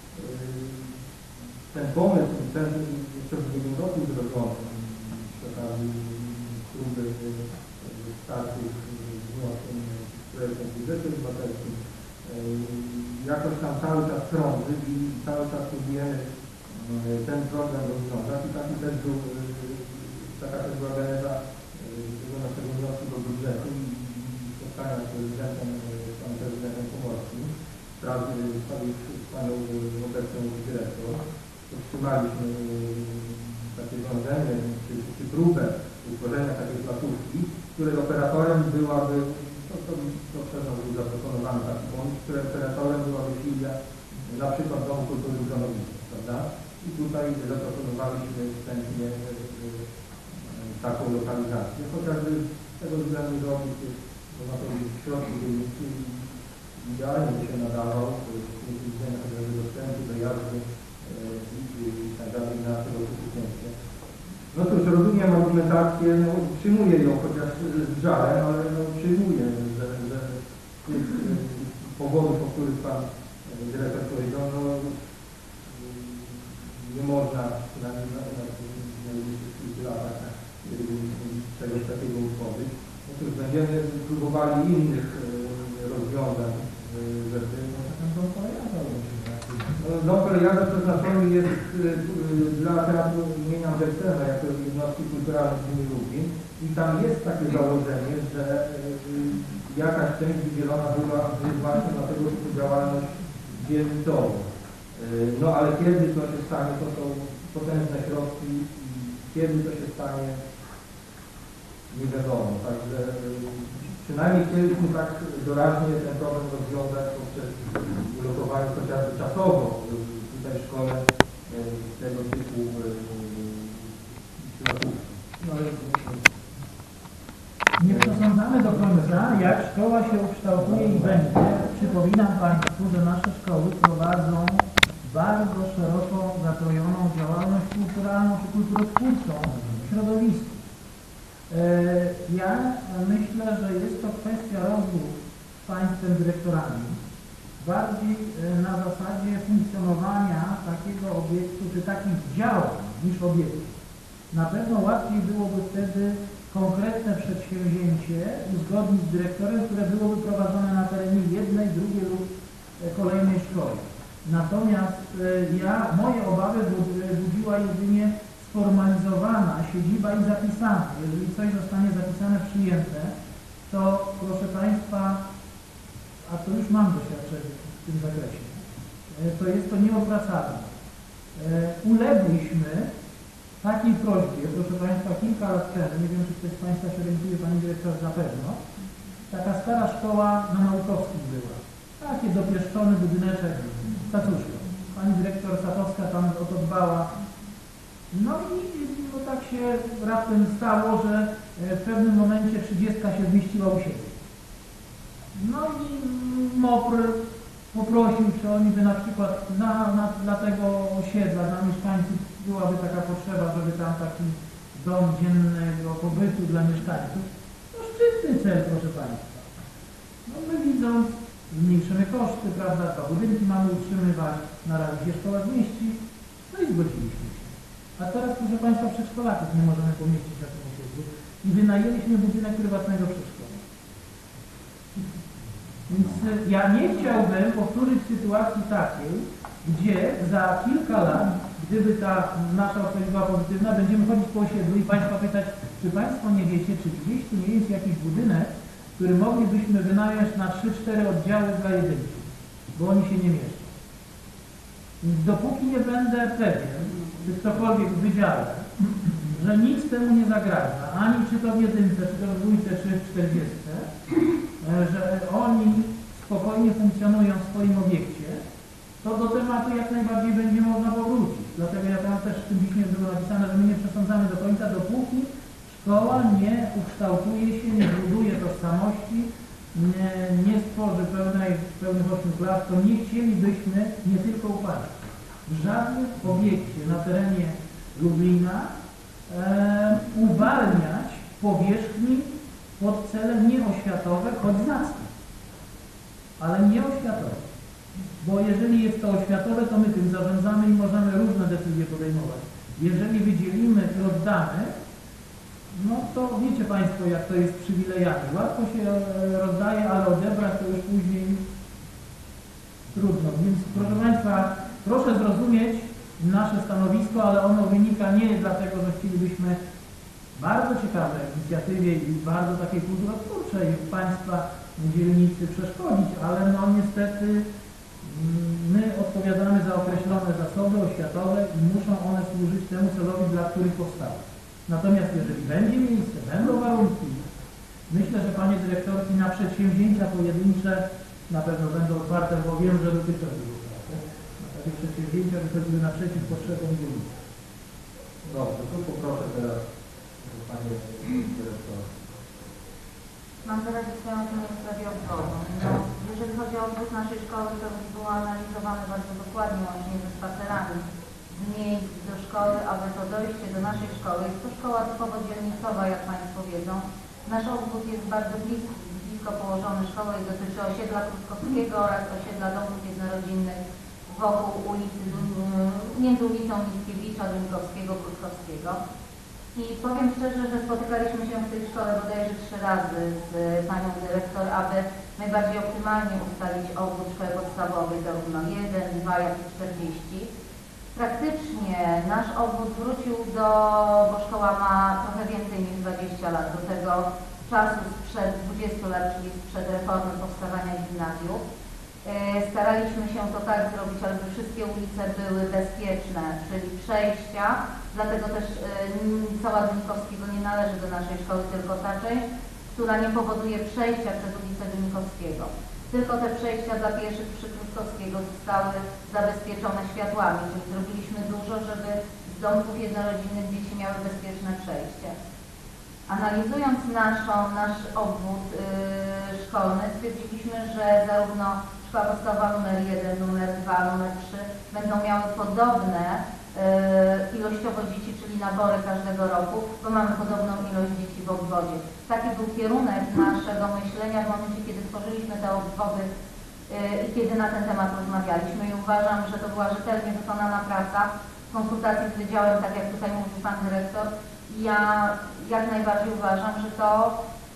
ten pomysł, ten jeszcze w ubiegłym roku zrobiony przy okazji próby startu z wnioskiem projektem budżetu obywatelskim jakoś tam cały czas krąży i cały czas próbujemy ten problem rozwiązać i taka też była geneza tego naszego wniosku do budżetu i spotkania z prezydentem, panem prezydentem Pomorskim, z panią obecną dyrektor. Wstrzymaliśmy takie dążenie, czy próbę utworzenia takiej placówki, której operatorem byłaby, to przez nas był zaproponowany taki pomysł, której operatorem byłaby filia na przykład Domu Kultury w Gronowicy, prawda? I tutaj zaproponowaliśmy wstępnie taką lokalizację, chociażby z tego względu, że obiekt jest, można powiedzieć, w środku dzielnicy idealnie by się nadawał z punktu widzenia chociażby dostępu do jazdy i tak dalej na tego typu punkcie. No cóż, rozumiem argumentację, przyjmuję ją chociaż z żalem, ale przyjmuję, że tych powodów, o których pan dyrektor powiedział, nie można przynajmniej na najbliższych latach czegoś takiego utworzyć. No cóż, będziemy próbowali innych rozwiązań, żeby Dom kolejarza przeznaczony jest dla Teatru imienia Andersena jako jednostki kulturalnej w gminie Lublin i tam jest takie założenie, że jakaś część wydzielona była właśnie na tego typu działalność dzielnicową. No ale kiedy to się stanie, to są potężne środki i kiedy to się stanie, nie wiadomo. Także przynajmniej chcieliśmy tak doraźnie ten problem rozwiązać poprzez ulokowanie chociażby czasowo tutaj w szkole tego typu placówki. Nie przesądzamy do końca, jak szkoła się ukształtuje i będzie. Przypominam Państwu, że nasze szkoły prowadzą bardzo szeroko zakrojoną działalność kulturalną czy kulturotwórczą w środowisku. Ja myślę, że jest to kwestia rozmów z Państwem dyrektorami, bardziej na zasadzie funkcjonowania takiego obiektu, czy takich działań niż obiektów. Na pewno łatwiej byłoby wtedy konkretne przedsięwzięcie uzgodnić z dyrektorem, które byłoby prowadzone na terenie jednej, drugiej lub kolejnej szkoły. Natomiast moje obawy budziła jedynie sformalizowana siedziba i zapisana. Jeżeli coś zostanie zapisane, przyjęte, to proszę Państwa, a to już mam doświadczenie w tym zakresie, to jest to nieodwracalne. Ulegliśmy takiej prośbie, proszę Państwa, kilka lat temu, nie wiem, czy ktoś z Państwa się orientuje, Pani Dyrektor na pewno, taka stara szkoła na Małkowskim była. Taki dopieszczony budyneczek, stacuszko. Pani dyrektor Satowska tam o to dbała. No i tak się raptem stało, że w pewnym momencie 30 się zmieściła u siebie. No i MOPR poprosił, czy oni by na przykład dla tego osiedla, dla mieszkańców byłaby taka potrzeba, żeby tam taki dom dziennego pobytu dla mieszkańców. No szczytny cel, proszę Państwa. No my widząc, zmniejszymy koszty, prawda, to budynki mamy utrzymywać, na razie się szkoła zmieści, no i zgodziliśmy się. A teraz, proszę Państwa, przedszkolaków nie możemy pomieścić na tym osiedlu i wynajęliśmy budynek prywatnego przedszkola. Więc ja nie chciałbym powtórzyć sytuacji takiej, gdzie za kilka lat, gdyby ta nasza odpowiedź była pozytywna, będziemy chodzić po osiedlu i Państwa pytać, czy Państwo nie wiecie, czy gdzieś tu nie jest jakiś budynek, który moglibyśmy wynająć na 3-4 oddziały dla jedynki, bo oni się nie mieszczą. Więc dopóki nie będę pewien, czy ktokolwiek w wydziale, że nic temu nie zagraża, ani czy to w jedynce, czy to w dwójce, czy w 40, że oni spokojnie funkcjonują w swoim obiekcie, to do tematu jak najbardziej będzie można powrócić. Dlatego ja tam też w tym piśmie było napisane, że my nie przesądzamy do końca, dopóki szkoła nie ukształtuje się, nie buduje tożsamości, nie stworzy pełnych 8 klas, to nie chcielibyśmy nie tylko u Państwa. W żadnym obiekcie na terenie Lublina uwalniać powierzchni pod cele nieoświatowe, choć zacne, ale nieoświatowe. Bo jeżeli jest to oświatowe, to my tym zarządzamy i możemy różne decyzje podejmować. Jeżeli wydzielimy i rozdamy, no to wiecie Państwo, jak to jest z przywilejami. Łatwo się rozdaje, ale odebrać to już później trudno. Więc proszę Państwa, proszę zrozumieć nasze stanowisko, ale ono wynika nie dlatego, że chcielibyśmy bardzo ciekawej inicjatywie i bardzo takiej kulturotwórczej Państwa dzielnicy przeszkodzić, ale no niestety my odpowiadamy za określone zasoby oświatowe i muszą one służyć temu celowi, dla których powstały. Natomiast jeżeli będzie miejsce, będą warunki, myślę, że Panie Dyrektorki na przedsięwzięcia pojedyncze na pewno będą otwarte, bo wiem, że dotychczas było otwarte. Na takie przedsięwzięcia wychodziły naprzeciw potrzebom dzielnicy. Dobrze, to poproszę teraz Panie Dyrektor. Mam wyrazić swoją opinię w sprawie obwodu. No, jeżeli chodzi o obwód naszej szkoły, to było analizowane bardzo dokładnie, łącznie ze spacerami z miejsc do szkoły, aby to dojście do naszej szkoły. Jest to szkoła typowo dzielnicowa, jak Państwo wiedzą. Nasz obwód jest bardzo blisko położony szkoły i dotyczy osiedla Krutkowskiego oraz osiedla domów jednorodzinnych wokół ulicy, między ulicą Mickiewicza, Duńkowskiego, Krutkowskiego. I powiem szczerze, że spotykaliśmy się w tej szkole bodajże 3 razy z Panią Dyrektor, aby najbardziej optymalnie ustalić obwód szkoły podstawowej, zarówno 1, 2, jak i 40. Praktycznie nasz obwód wrócił bo szkoła ma trochę więcej niż 20 lat, do tego czasu sprzed 20 lat, czyli sprzed reformy powstawania gimnazjów. Staraliśmy się to tak zrobić, aby wszystkie ulice były bezpieczne, czyli przejścia, dlatego też cała Duńkowskiego nie należy do naszej szkoły, tylko ta część, która nie powoduje przejścia przez ulicę Duńkowskiego. Tylko te przejścia dla pieszych przy Krutkowskiego zostały zabezpieczone światłami, czyli zrobiliśmy dużo, żeby z domków jednorodzinnych dzieci miały bezpieczne przejście. Analizując nasz obwód szkolny, stwierdziliśmy, że zarówno szkoła podstawowa numer 1, numer 2, numer 3 będą miały podobne ilościowo dzieci, czyli nabory każdego roku, bo mamy podobną ilość dzieci w obwodzie. Taki był kierunek naszego myślenia w momencie, kiedy tworzyliśmy te obwody i kiedy na ten temat rozmawialiśmy. I uważam, że to była rzetelnie wykonana praca w konsultacji z wydziałem, tak jak tutaj mówił Pan Dyrektor. Ja jak najbardziej uważam, że to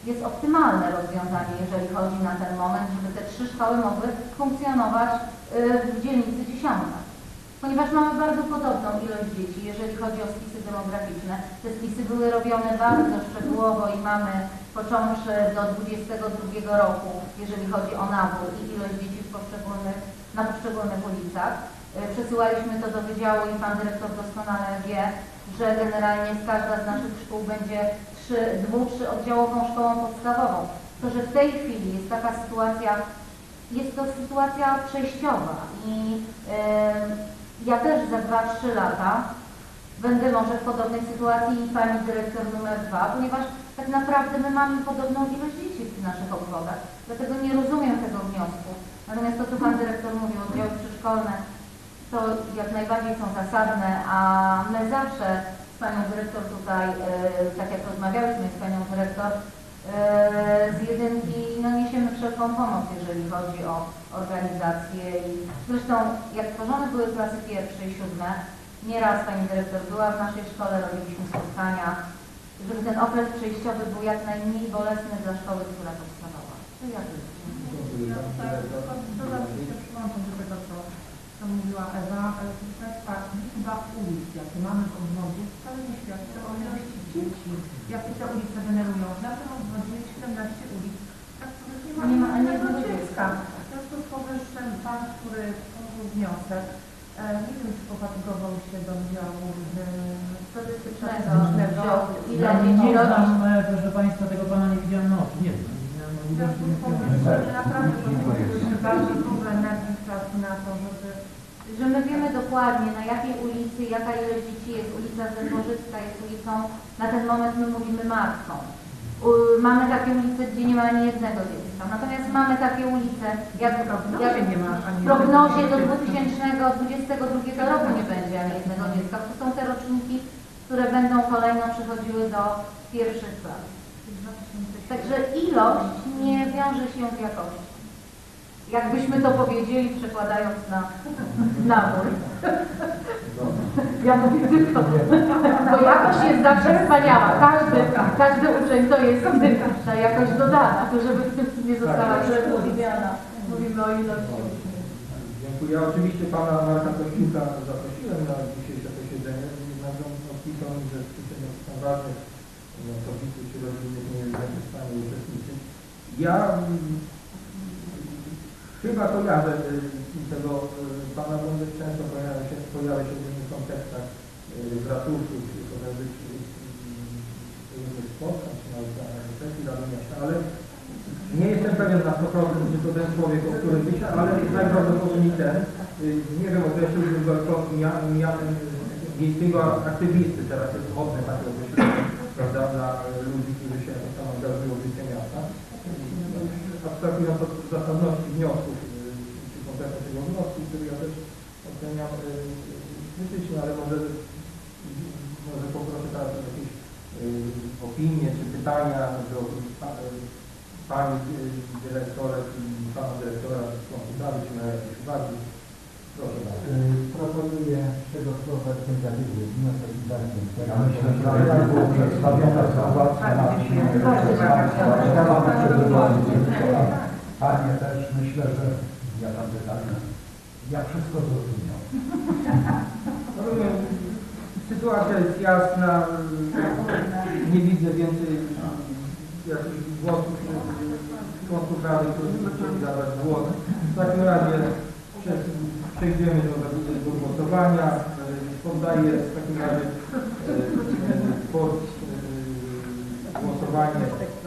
jest optymalne rozwiązanie, jeżeli chodzi na ten moment, żeby te 3 szkoły mogły funkcjonować w dzielnicy Dziesiątka. Ponieważ mamy bardzo podobną ilość dzieci, jeżeli chodzi o spisy demograficzne. Te spisy były robione bardzo szczegółowo i mamy począwszy do 22 roku, jeżeli chodzi o nabór i ilość dzieci na poszczególnych ulicach. Przesyłaliśmy to do wydziału i pan dyrektor doskonale wie, że generalnie każda z naszych szkół będzie 2-3-oddziałową szkołą podstawową. To, że w tej chwili jest taka sytuacja, jest to sytuacja przejściowa i ja też za 2-3 lata będę może w podobnej sytuacji i pani dyrektor numer 2, ponieważ tak naprawdę my mamy podobną ilość dzieci w naszych obwodach. Dlatego nie rozumiem tego wniosku. Natomiast to, co pan dyrektor mówił, oddziały przyszkolne, to jak najbardziej są zasadne, a my zawsze z panią dyrektor tutaj, tak jak rozmawiałyśmy z panią dyrektor, z jedynki, no niesiemy wszelką pomoc, jeżeli chodzi o organizację. I zresztą jak tworzone były klasy 1. i 7, nieraz pani dyrektor była w naszej szkole, robiliśmy spotkania, żeby ten okres przejściowy był jak najmniej bolesny dla szkoły, która powstawała. To ja przyłączam do tego, co mówiła Ewa. Liczba ulic, jakie mamy w obwodzie, wcale nie świadczy o ilości dzieci, jakie te ulice generują. W naszym obwodzie jest 17 ulic, tak których nie ma ani jednego dziecka. W związku z powyższym pan, który złożył wniosek, nie wiem, czy pofatygował się do działu statystycznego. Ile dzieci rodzi? Proszę Państwa, tego Pana nie widziałem na oczy. Nie wiem. W związku z powyższym naprawdę powinniśmy bardzo dużo energii stracić na to, że my wiemy dokładnie, na jakiej ulicy, jaka ilość dzieci jest. Ulica Zębożycka jest ulicą, na ten moment my mówimy martwą. Mamy takie ulice, gdzie nie ma ani jednego dziecka. Natomiast mamy takie ulice, jak w prognozie do 2022 roku nie będzie ani jednego dziecka. To są te roczniki, które będą kolejno przychodziły do pierwszych klas. Także ilość nie wiąże się z jakością. Jakbyśmy to powiedzieli, przekładając na nabór. Ja mówię tylko, bo jakość jest zawsze wspaniała. Każdy uczeń to jest ta jakość dodana, to żeby w tym nie została źle powiedziana. Mówimy o ilości uczniów. Dziękuję. Ja oczywiście pana Marka Kościółka zaprosiłem na dzisiejsze posiedzenie, jednak on odpisał mi, że z przyczyn są ważnych, kobiety czy rodziny nie będzie w stanie uczestniczyć. Ja chyba kojarzę tego pana, bo często pojawia się w innych kontekstach w ratuszu, czy to może być różnych spotkań, czy nawet na sesji Rady Miasta, ale nie jestem pewien na 100%, czy to ten człowiek, o którym myślę, ale najprawdopodobniej ten, nie wiem, określiłbym go mianem miejskiego aktywisty, teraz jest modne takie określenie, prawda, dla ludzi, którzy się tam angażują w życie miasta. Abstrahując od zasadności wniosków, czy konkretnie tego wniosku, który ja też oceniam krytycznie, ale może poproszę teraz o jakieś opinie czy pytania do pani dyrektorek i pana dyrektora konsultacji, czy na jakieś uwagi. Proszę bardzo. Proponuję przygotować negatywny wniosek i zakończenie. Ja myślę, że jak było przedstawiona sytuacja na Panie też myślę, że ja tam pytania. Ja wszystko zrozumiałem. Sytuacja jest jasna. Nie widzę więcej jakichś głosów członków Rady, którzy by chcieli zabrać głos. W takim razie przejdziemy do głosowania. Poddaję w takim razie pod głosowanie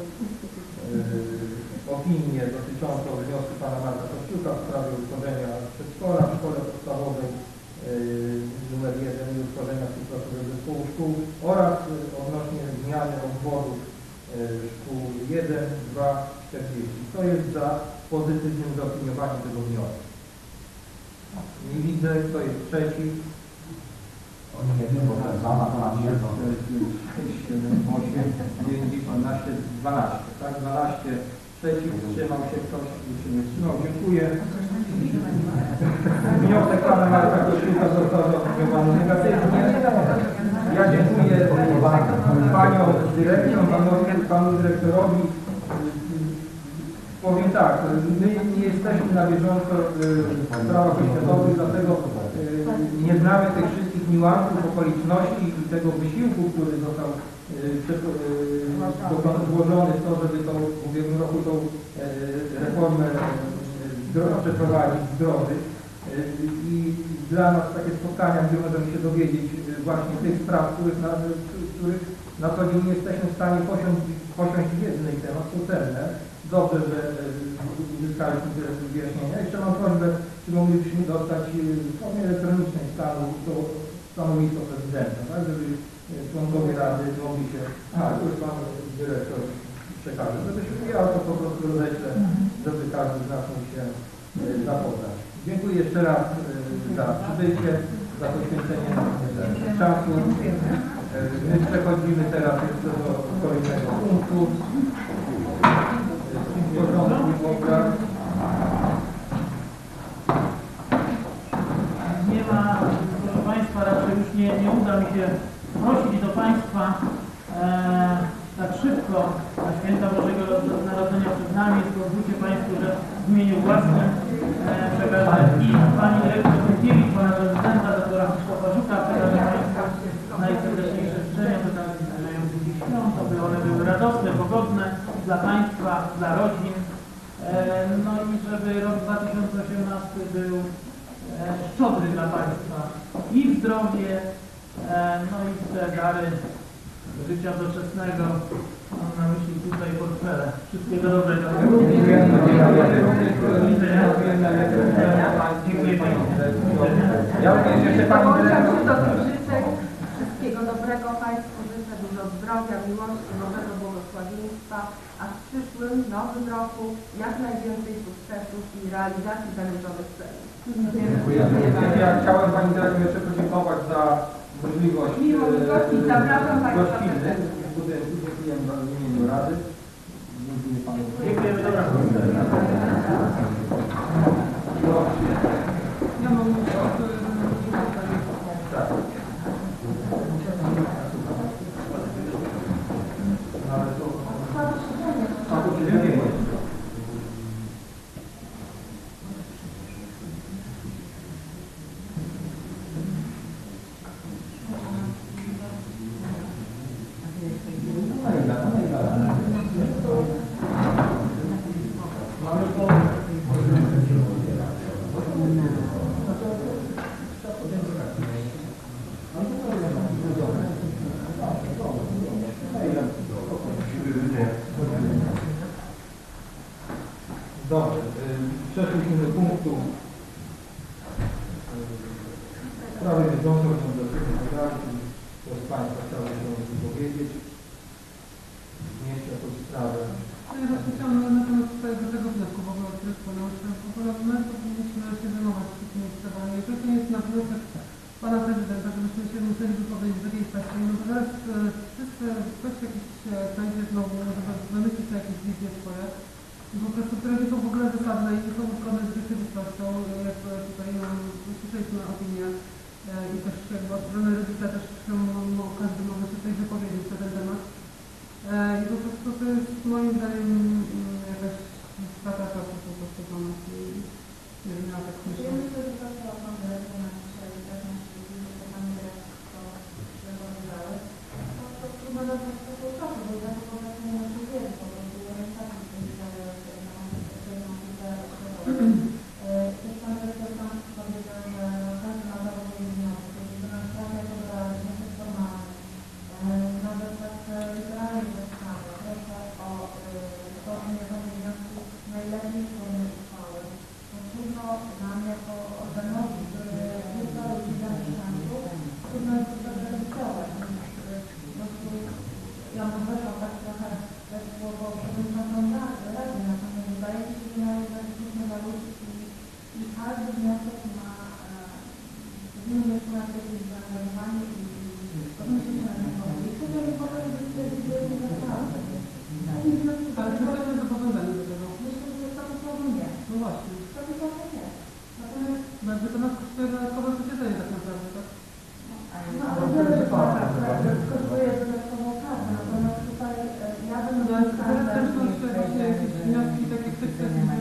opinię dotyczącą wniosku pana Marka Kościółka w sprawie utworzenia przedszkola w szkole podstawowej numer 1 i utworzenia współpracowego zespołu szkół oraz odnośnie zmiany obwodów szkół 1, 2, 40. Kto jest za pozytywnym zaopiniowaniem tego wniosku? Nie widzę. Kto jest przeciw? Nie wiem, bo sama to nam jedno. 6, 7, 8, 9, 12, 12. Tak, 12 przeciw, wstrzymał się ktoś, czy nie wstrzymał. Dziękuję. Wniosek pana Marka Kościółka został zaopiniowany negatywnie. Ja dziękuję panią dyrektor, panu dyrektorowi tak, my nie jesteśmy na bieżąco w sprawach oświatowych, dlatego nie znamy tych wszystkich niuansów, okoliczności i tego wysiłku, który został włożony w to, żeby to w ubiegłym roku tą reformę przeprowadzić, wdrożyć. I dla nas takie spotkania, gdzie możemy się dowiedzieć właśnie tych spraw, których na co dzień nie jesteśmy w stanie posiąść wiedzy na ich temat, są cenne. Dobrze, że uzyskaliśmy te wyjaśnienia. Jeszcze mam prośbę, czy moglibyśmy dostać w formie elektronicznej stanowisko prezydenta, tak, żeby członkowie Rady mogli się, tu już pan dyrektor przekaże, żebyśmy, ja to po prostu roześlę, żeby każdy z nas mógł się zapoznać. Dziękuję jeszcze raz za przybycie, za poświęcenie czasu. My przechodzimy teraz jeszcze do kolejnego punktu. Nie ma, proszę Państwa, raczej już nie uda mi się prosić do Państwa tak szybko na Święta Bożego Narodzenia przed nami. Pozwólcie Państwu, że w imieniu własnym przekażę i Pani Dyrektor Wójkiewicz, Pana Prezydenta, doktora Krzysztofa Żuka, przekażę Państwu najserdeczniejsze życzenia do zbliżających się świąt, aby one były radosne, pogodne dla Państwa, dla rodzin. No i żeby rok 2018 był szczodry dla Państwa i w zdrowie, no i w te dary życia doczesnego, mam na myśli tutaj portfele. Wszystkiego dobrego. Dziękuję Państwu. Ja również jeszcze Pani Dyrektor. Wszystkiego dobrego Państwu życzę, dużo zdrowia, miłości, nowego błogosławieństwa, a w przyszłym, nowym roku jak najwięcej sukcesów i realizacji zamierzonych celów. Ja chciałem Pani Dyrektor jeszcze podziękować za możliwość gościnnych w budynku. Dziękuję w imieniu Rady. Dziękuję Panu. Dziękujemy, dobra. Ja mam tak. Ale to... Dobrze, przeszliśmy do punktu sprawy bieżącej organizacyjnej federacji. Kto z Państwa chciałby się wypowiedzieć? Jeszcze tą sprawę. Ja rozpoczęłam na temat do tego wniosku, w ogóle, który wspomniałeś, my powinniśmy się zajmować tymi sprawami. Jeżeli to jest na wniosek Pana Prezydenta, żebyśmy się musieli wypowiedzieć w takiej kwestii, no to zaraz wszyscy, ktoś jakiś będzie znowu, żeby wymyślić sobie jakieś wizje swoje, po prostu, które nie są w ogóle zasadne i nie są zgodne z rzeczywistością, jak tutaj słyszeliśmy opinię i też jakby od strony rodzica też każdy może się tutaj wypowiedzieć na ten temat. I po prostu to jest moim zdaniem jakaś strata czasu po prostu dla nas i nie wiem, ja tak myślę. Ja myślę, że to co Pan Dyrektor nam dzisiaj w pewności że Pan Dyrektor to przewodniczący, to trudno dodać to po czasu, bo ja po prostu nie muszę wiedzieć, po prostu ja nie tak w tym czasie na też Pan Dyrektor sam powiedział, że każdy ma prawo do wniosku, że nas trafia to brać wniosek formalny, nawet tak literalnie zapisane, proszę o stworzenie tego wniosku najlepiej w formie uchwały. Trudno nam jako organowi, który wybrał ludzi dla mieszkańców, trudno jest to zrealizować. Po prostu ja mam weszłam tak trochę we słowo przewodniczącą Rady, natomiast wydaje mi się, że należy zapisać waluty i każdy wniosek ma powinien być na jakieś zaangażowanie i powinien się na nie powiedzieć. To nie powinien być wtedy Ale czy jesteśmy zobowiązani do tego? myślę, że statutowo nie. No właśnie. Statutowo nie. Natomiast Jakby to nas kosztuje dodatkowe posiedzenie tak naprawdę, tak? no, ale wiele kosztuje dodatkową kasę, natomiast tutaj ja bym... No ale teraz też są właśnie jakieś wnioski, takie ktoś chce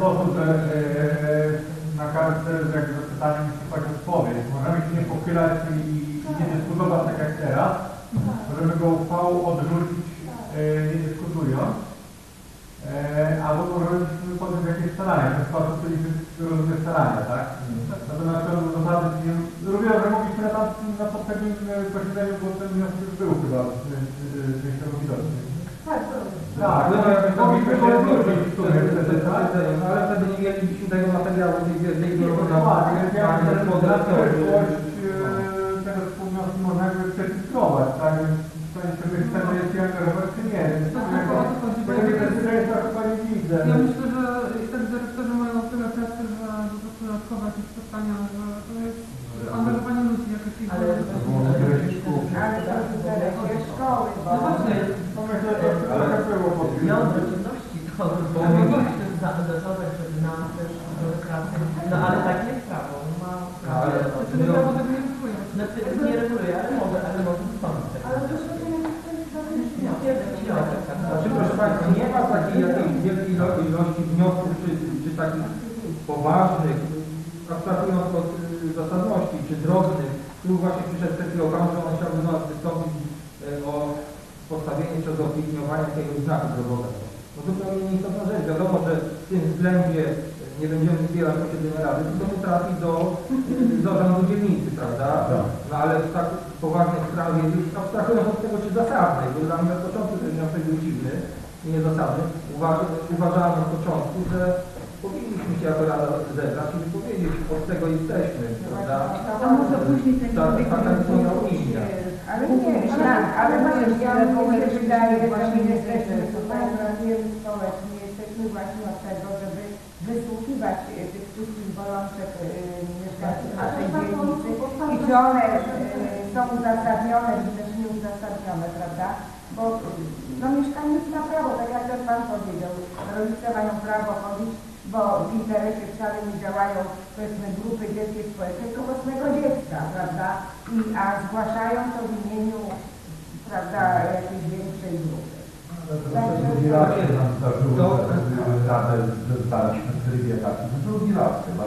sposób, że na kartce jakby do pytania musi paść odpowiedź. Możemy się nie pochylać i nie dyskutować tak jak teraz. Możemy go uchwałą odrzucić, nie dyskutując. Albo możemy podjąć jakieś starania. W ten sposób rozumie starania, tak? Natomiast to zasady, rozumiem, że mogliśmy na poprzednim posiedzeniu, bo ten wniosek już był chyba z tego widoczny. Tak, no mogliśmy się odróżnić w sumie, ale wtedy nie mieliśmy tego materiału, tej dokładnie, na przyszłość tego wspólnoty można jakby przefikstrować, tak? Czy chcemy się angażować, czy nie. Ja chyba nie widzę. Ja myślę, że i tak dyrektorzy mają tyle pracy, że po prostu dodatkowe jakieś spotkania, że to jest angażowanie ludzi jakoś ich. Ale to szkoły, bo Wiąże czynności to zaangażować, żeby nam też pracy. No ale tak jest prawo. Ma prawo. Prawo tego nie reguluje. Znaczy nie reguluje, ale może wystąpić. ale to się Znaczy, proszę Państwa, nie ma takiej jakiejś wielkiej ilości wniosków, czy takich poważnych, abstrahując od zasadności, czy drobnych. Tu właśnie przyszedł przed chwilą Pan, że on chciałby do nas wystąpić o postawienie przez opiniowanie tego znaku drogowego. No zupełnie nieistotna rzecz. Wiadomo, że w tym względzie nie będziemy zbierać posiedzenia rady, tylko to trafi do zarządu dzielnicy, prawda? No ale w tak poważnej sprawie, abstrahując od tego, czy zasadnej, bo dla mnie od początku ten wniosek był dziwny i niezasadny, uważałem na początku, że powinniśmy się jako rada zebrać i powiedzieć, od tego jesteśmy, prawda? To może później Taka jest moja opinia. ale nie, ale ja mi się wydaje, że my jesteśmy tutaj, pracujemy społecznie, jesteśmy właśnie od tego, żeby wysłuchiwać tych wszystkich bolączek mieszkańców naszej dzielnicy i czy one są uzasadnione, czy też nieuzasadnione, prawda? Bo no mieszkaniec ma prawo, tak jak ten Pan powiedział, rodzice mają prawo chodzić, bo w interesie wcale nie działają, powiedzmy, grupy dzieckie społeczne, tylko własnego dziecka, prawda? A zgłaszają to w imieniu, prawda, jakiejś większej grupy. Raczej nam zdarzyło, że radę zdaliśmy w trybie takim. Drugi raz chyba.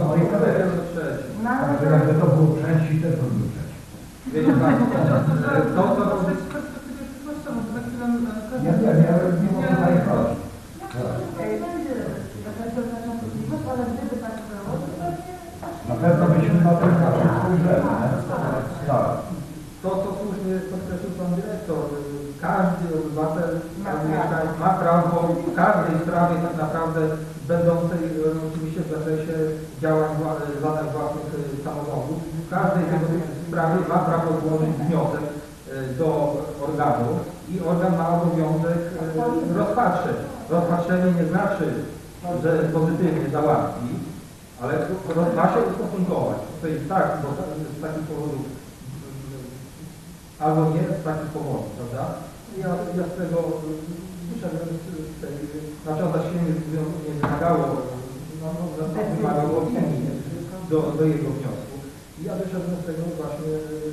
Także jakby to było przejść i też to było przejść. Wiecie Państwo, to co robi... Nie mogę zajechać. Na pewno byśmy na ten nasze spojrzeli. Tak. To, co słusznie podkreślił Pan Dyrektor, każdy obywatel ma prawo w każdej sprawie tak naprawdę będącej oczywiście w zakresie działań zadań własnych samorządów, w każdej tego sprawie ma prawo złożyć wniosek do organu i organ ma obowiązek rozpatrzeć. Rozpatrzenie nie znaczy, że pozytywnie załatwi, ale ma się ustosunkować. To jest tak, bo z takich powodów albo nie z takich powodów, prawda? Ja z tego wyszedłem z tej, znaczy on się nie wymagało, wymagało opinii do jego wniosku. I ja wyszedłem z tego właśnie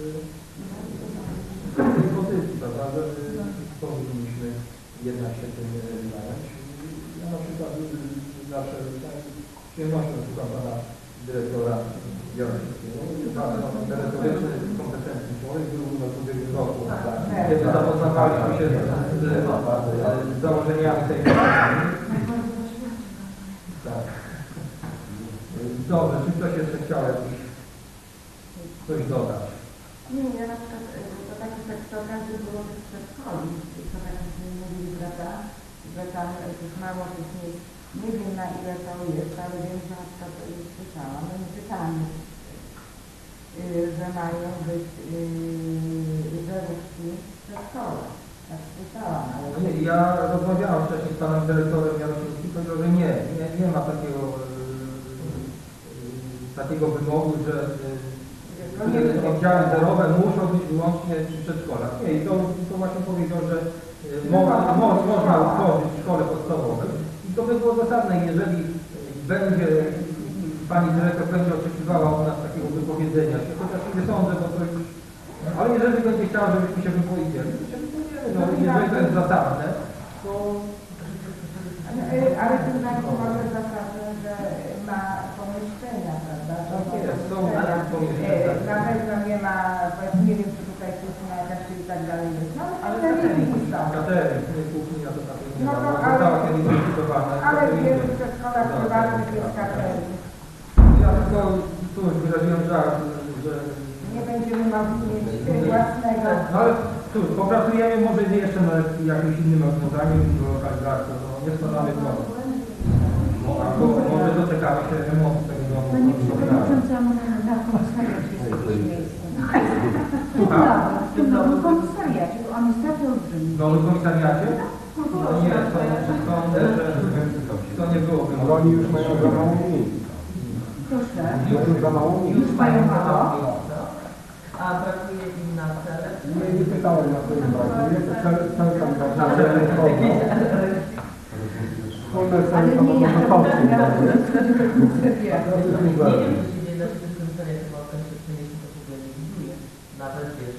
z tej pozycji, prawda, że powinniśmy jednak się tym zająć. Ja na przykład zawsze z przyjemnością słucham Pana Dyrektora Jarosławskiego. Bardzo merytoryczny, kompetentny człowiek, był na ubiegłym roku, kiedy zapoznawaliśmy się z założeniami tej programy. Tak. Dobrze, czy ktoś jeszcze chciał jakiś coś dodać? Nie, ja na przykład to taki tekst okazji było tych przedszkoli, to tak jak mówili, prawda, że tam tych mało tych miejsc, nie wiem na ile to jest, ale wiem, że na przykład słyszałam, no nie czytałam, że mają być żarówki w przedszkolach. Tak słyszałam, ale... Nie, ja rozmawiałam wcześniej z Panem Dyrektorem Jarosławskim, powiedział, że nie ma takiego wymogu, że oddziały zerowe muszą być wyłącznie przy przedszkolach. Nie, i to właśnie powiedział, że można utworzyć w szkole podstawowej i to by było zasadne, jeżeli będzie, Pani Dyrektor będzie oczekiwała od nas takiego wypowiedzenia się, chociaż nie sądzę, bo to już, ale jeżeli będzie chciała, żebyśmy się wypowiedzieli, to się wypowiedziemy, no jeżeli to jest zasadne, to... Ale tym znakiem może zasadne nie No ma, to bo ale- została kiedyś zlikwidowana. Ale w to wielu inny. przedszkolach prywatnych jest kartelny. Ja tylko tu wyraziłem żal, że... Nie będziemy mogli mieć własnego. No ale tu, popracujemy może jeszcze nad jakimś innym rozwiązaniem do lokalizacji, no nie składamy głowy. Albo może doczekamy się remontu tego domu. Panie Przewodniczący, a może na komisariacie jest jakieś miejsce? W tym nowym komisariacie, bo on jest tak olbrzymi. W nowym komisariacie? No nie, sądzę, że to nie byłoby. Ale oni już mają za mało miejsc. Proszę. Już za mało miejsc. Już mają mało? A brakuje im na cele? Nie pytałem na to, ile brakuje. Cel tam Na cele. Wspólne Ale cele tam nie ja są miałam Nie wiem, komisariacie. co się dzieje na tym komisariacie, bo ten się przemieści, to w ogóle nie widuje. Nawet wiesz.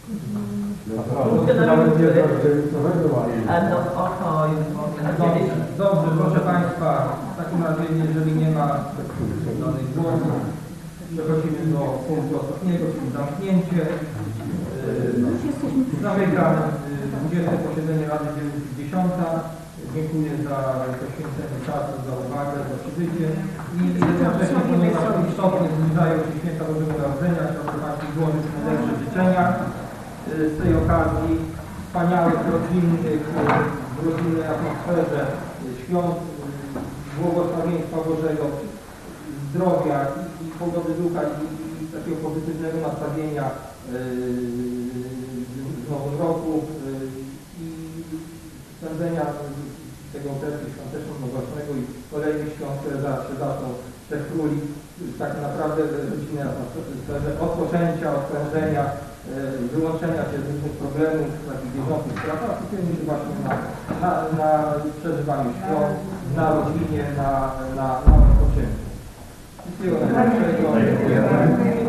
Nawet nie znam dzielnicowego, A no o to już Dobrze, dobrze, proszę Państwa, w takim razie, jeżeli nie ma danych głosów, przechodzimy do punktu ostatniego, czyli zamknięcie. Już jesteśmy przy Zamykam 20. posiedzenie Rady Dzielnicy 10. Dziękuję za poświęcenie czasu, za uwagę, za przybycie i jednocześnie, ponieważ istotnie zbliżają się święta Bożego Narodzenia, chciałbym Państwu złożyć najlepsze życzenia z tej okazji wspaniałych, rodzinnych, w rodzinnej atmosferze świąt, błogosławieństwa Bożego, zdrowia i pogody ducha i takiego pozytywnego nastawienia w nowym roku i spędzenia tego okresu świąteczno-noworocznego i kolejnych świąt, które się zaczną przed króli, tak naprawdę rodzinnej atmosferze odpoczęcia, odprężenia, wyłączenia się z różnych problemów, takich bieżących spraw, a skupienie się właśnie na przeżywaniu świąt, na rodzinie, na odpoczynku. Wszystkiego najlepszego.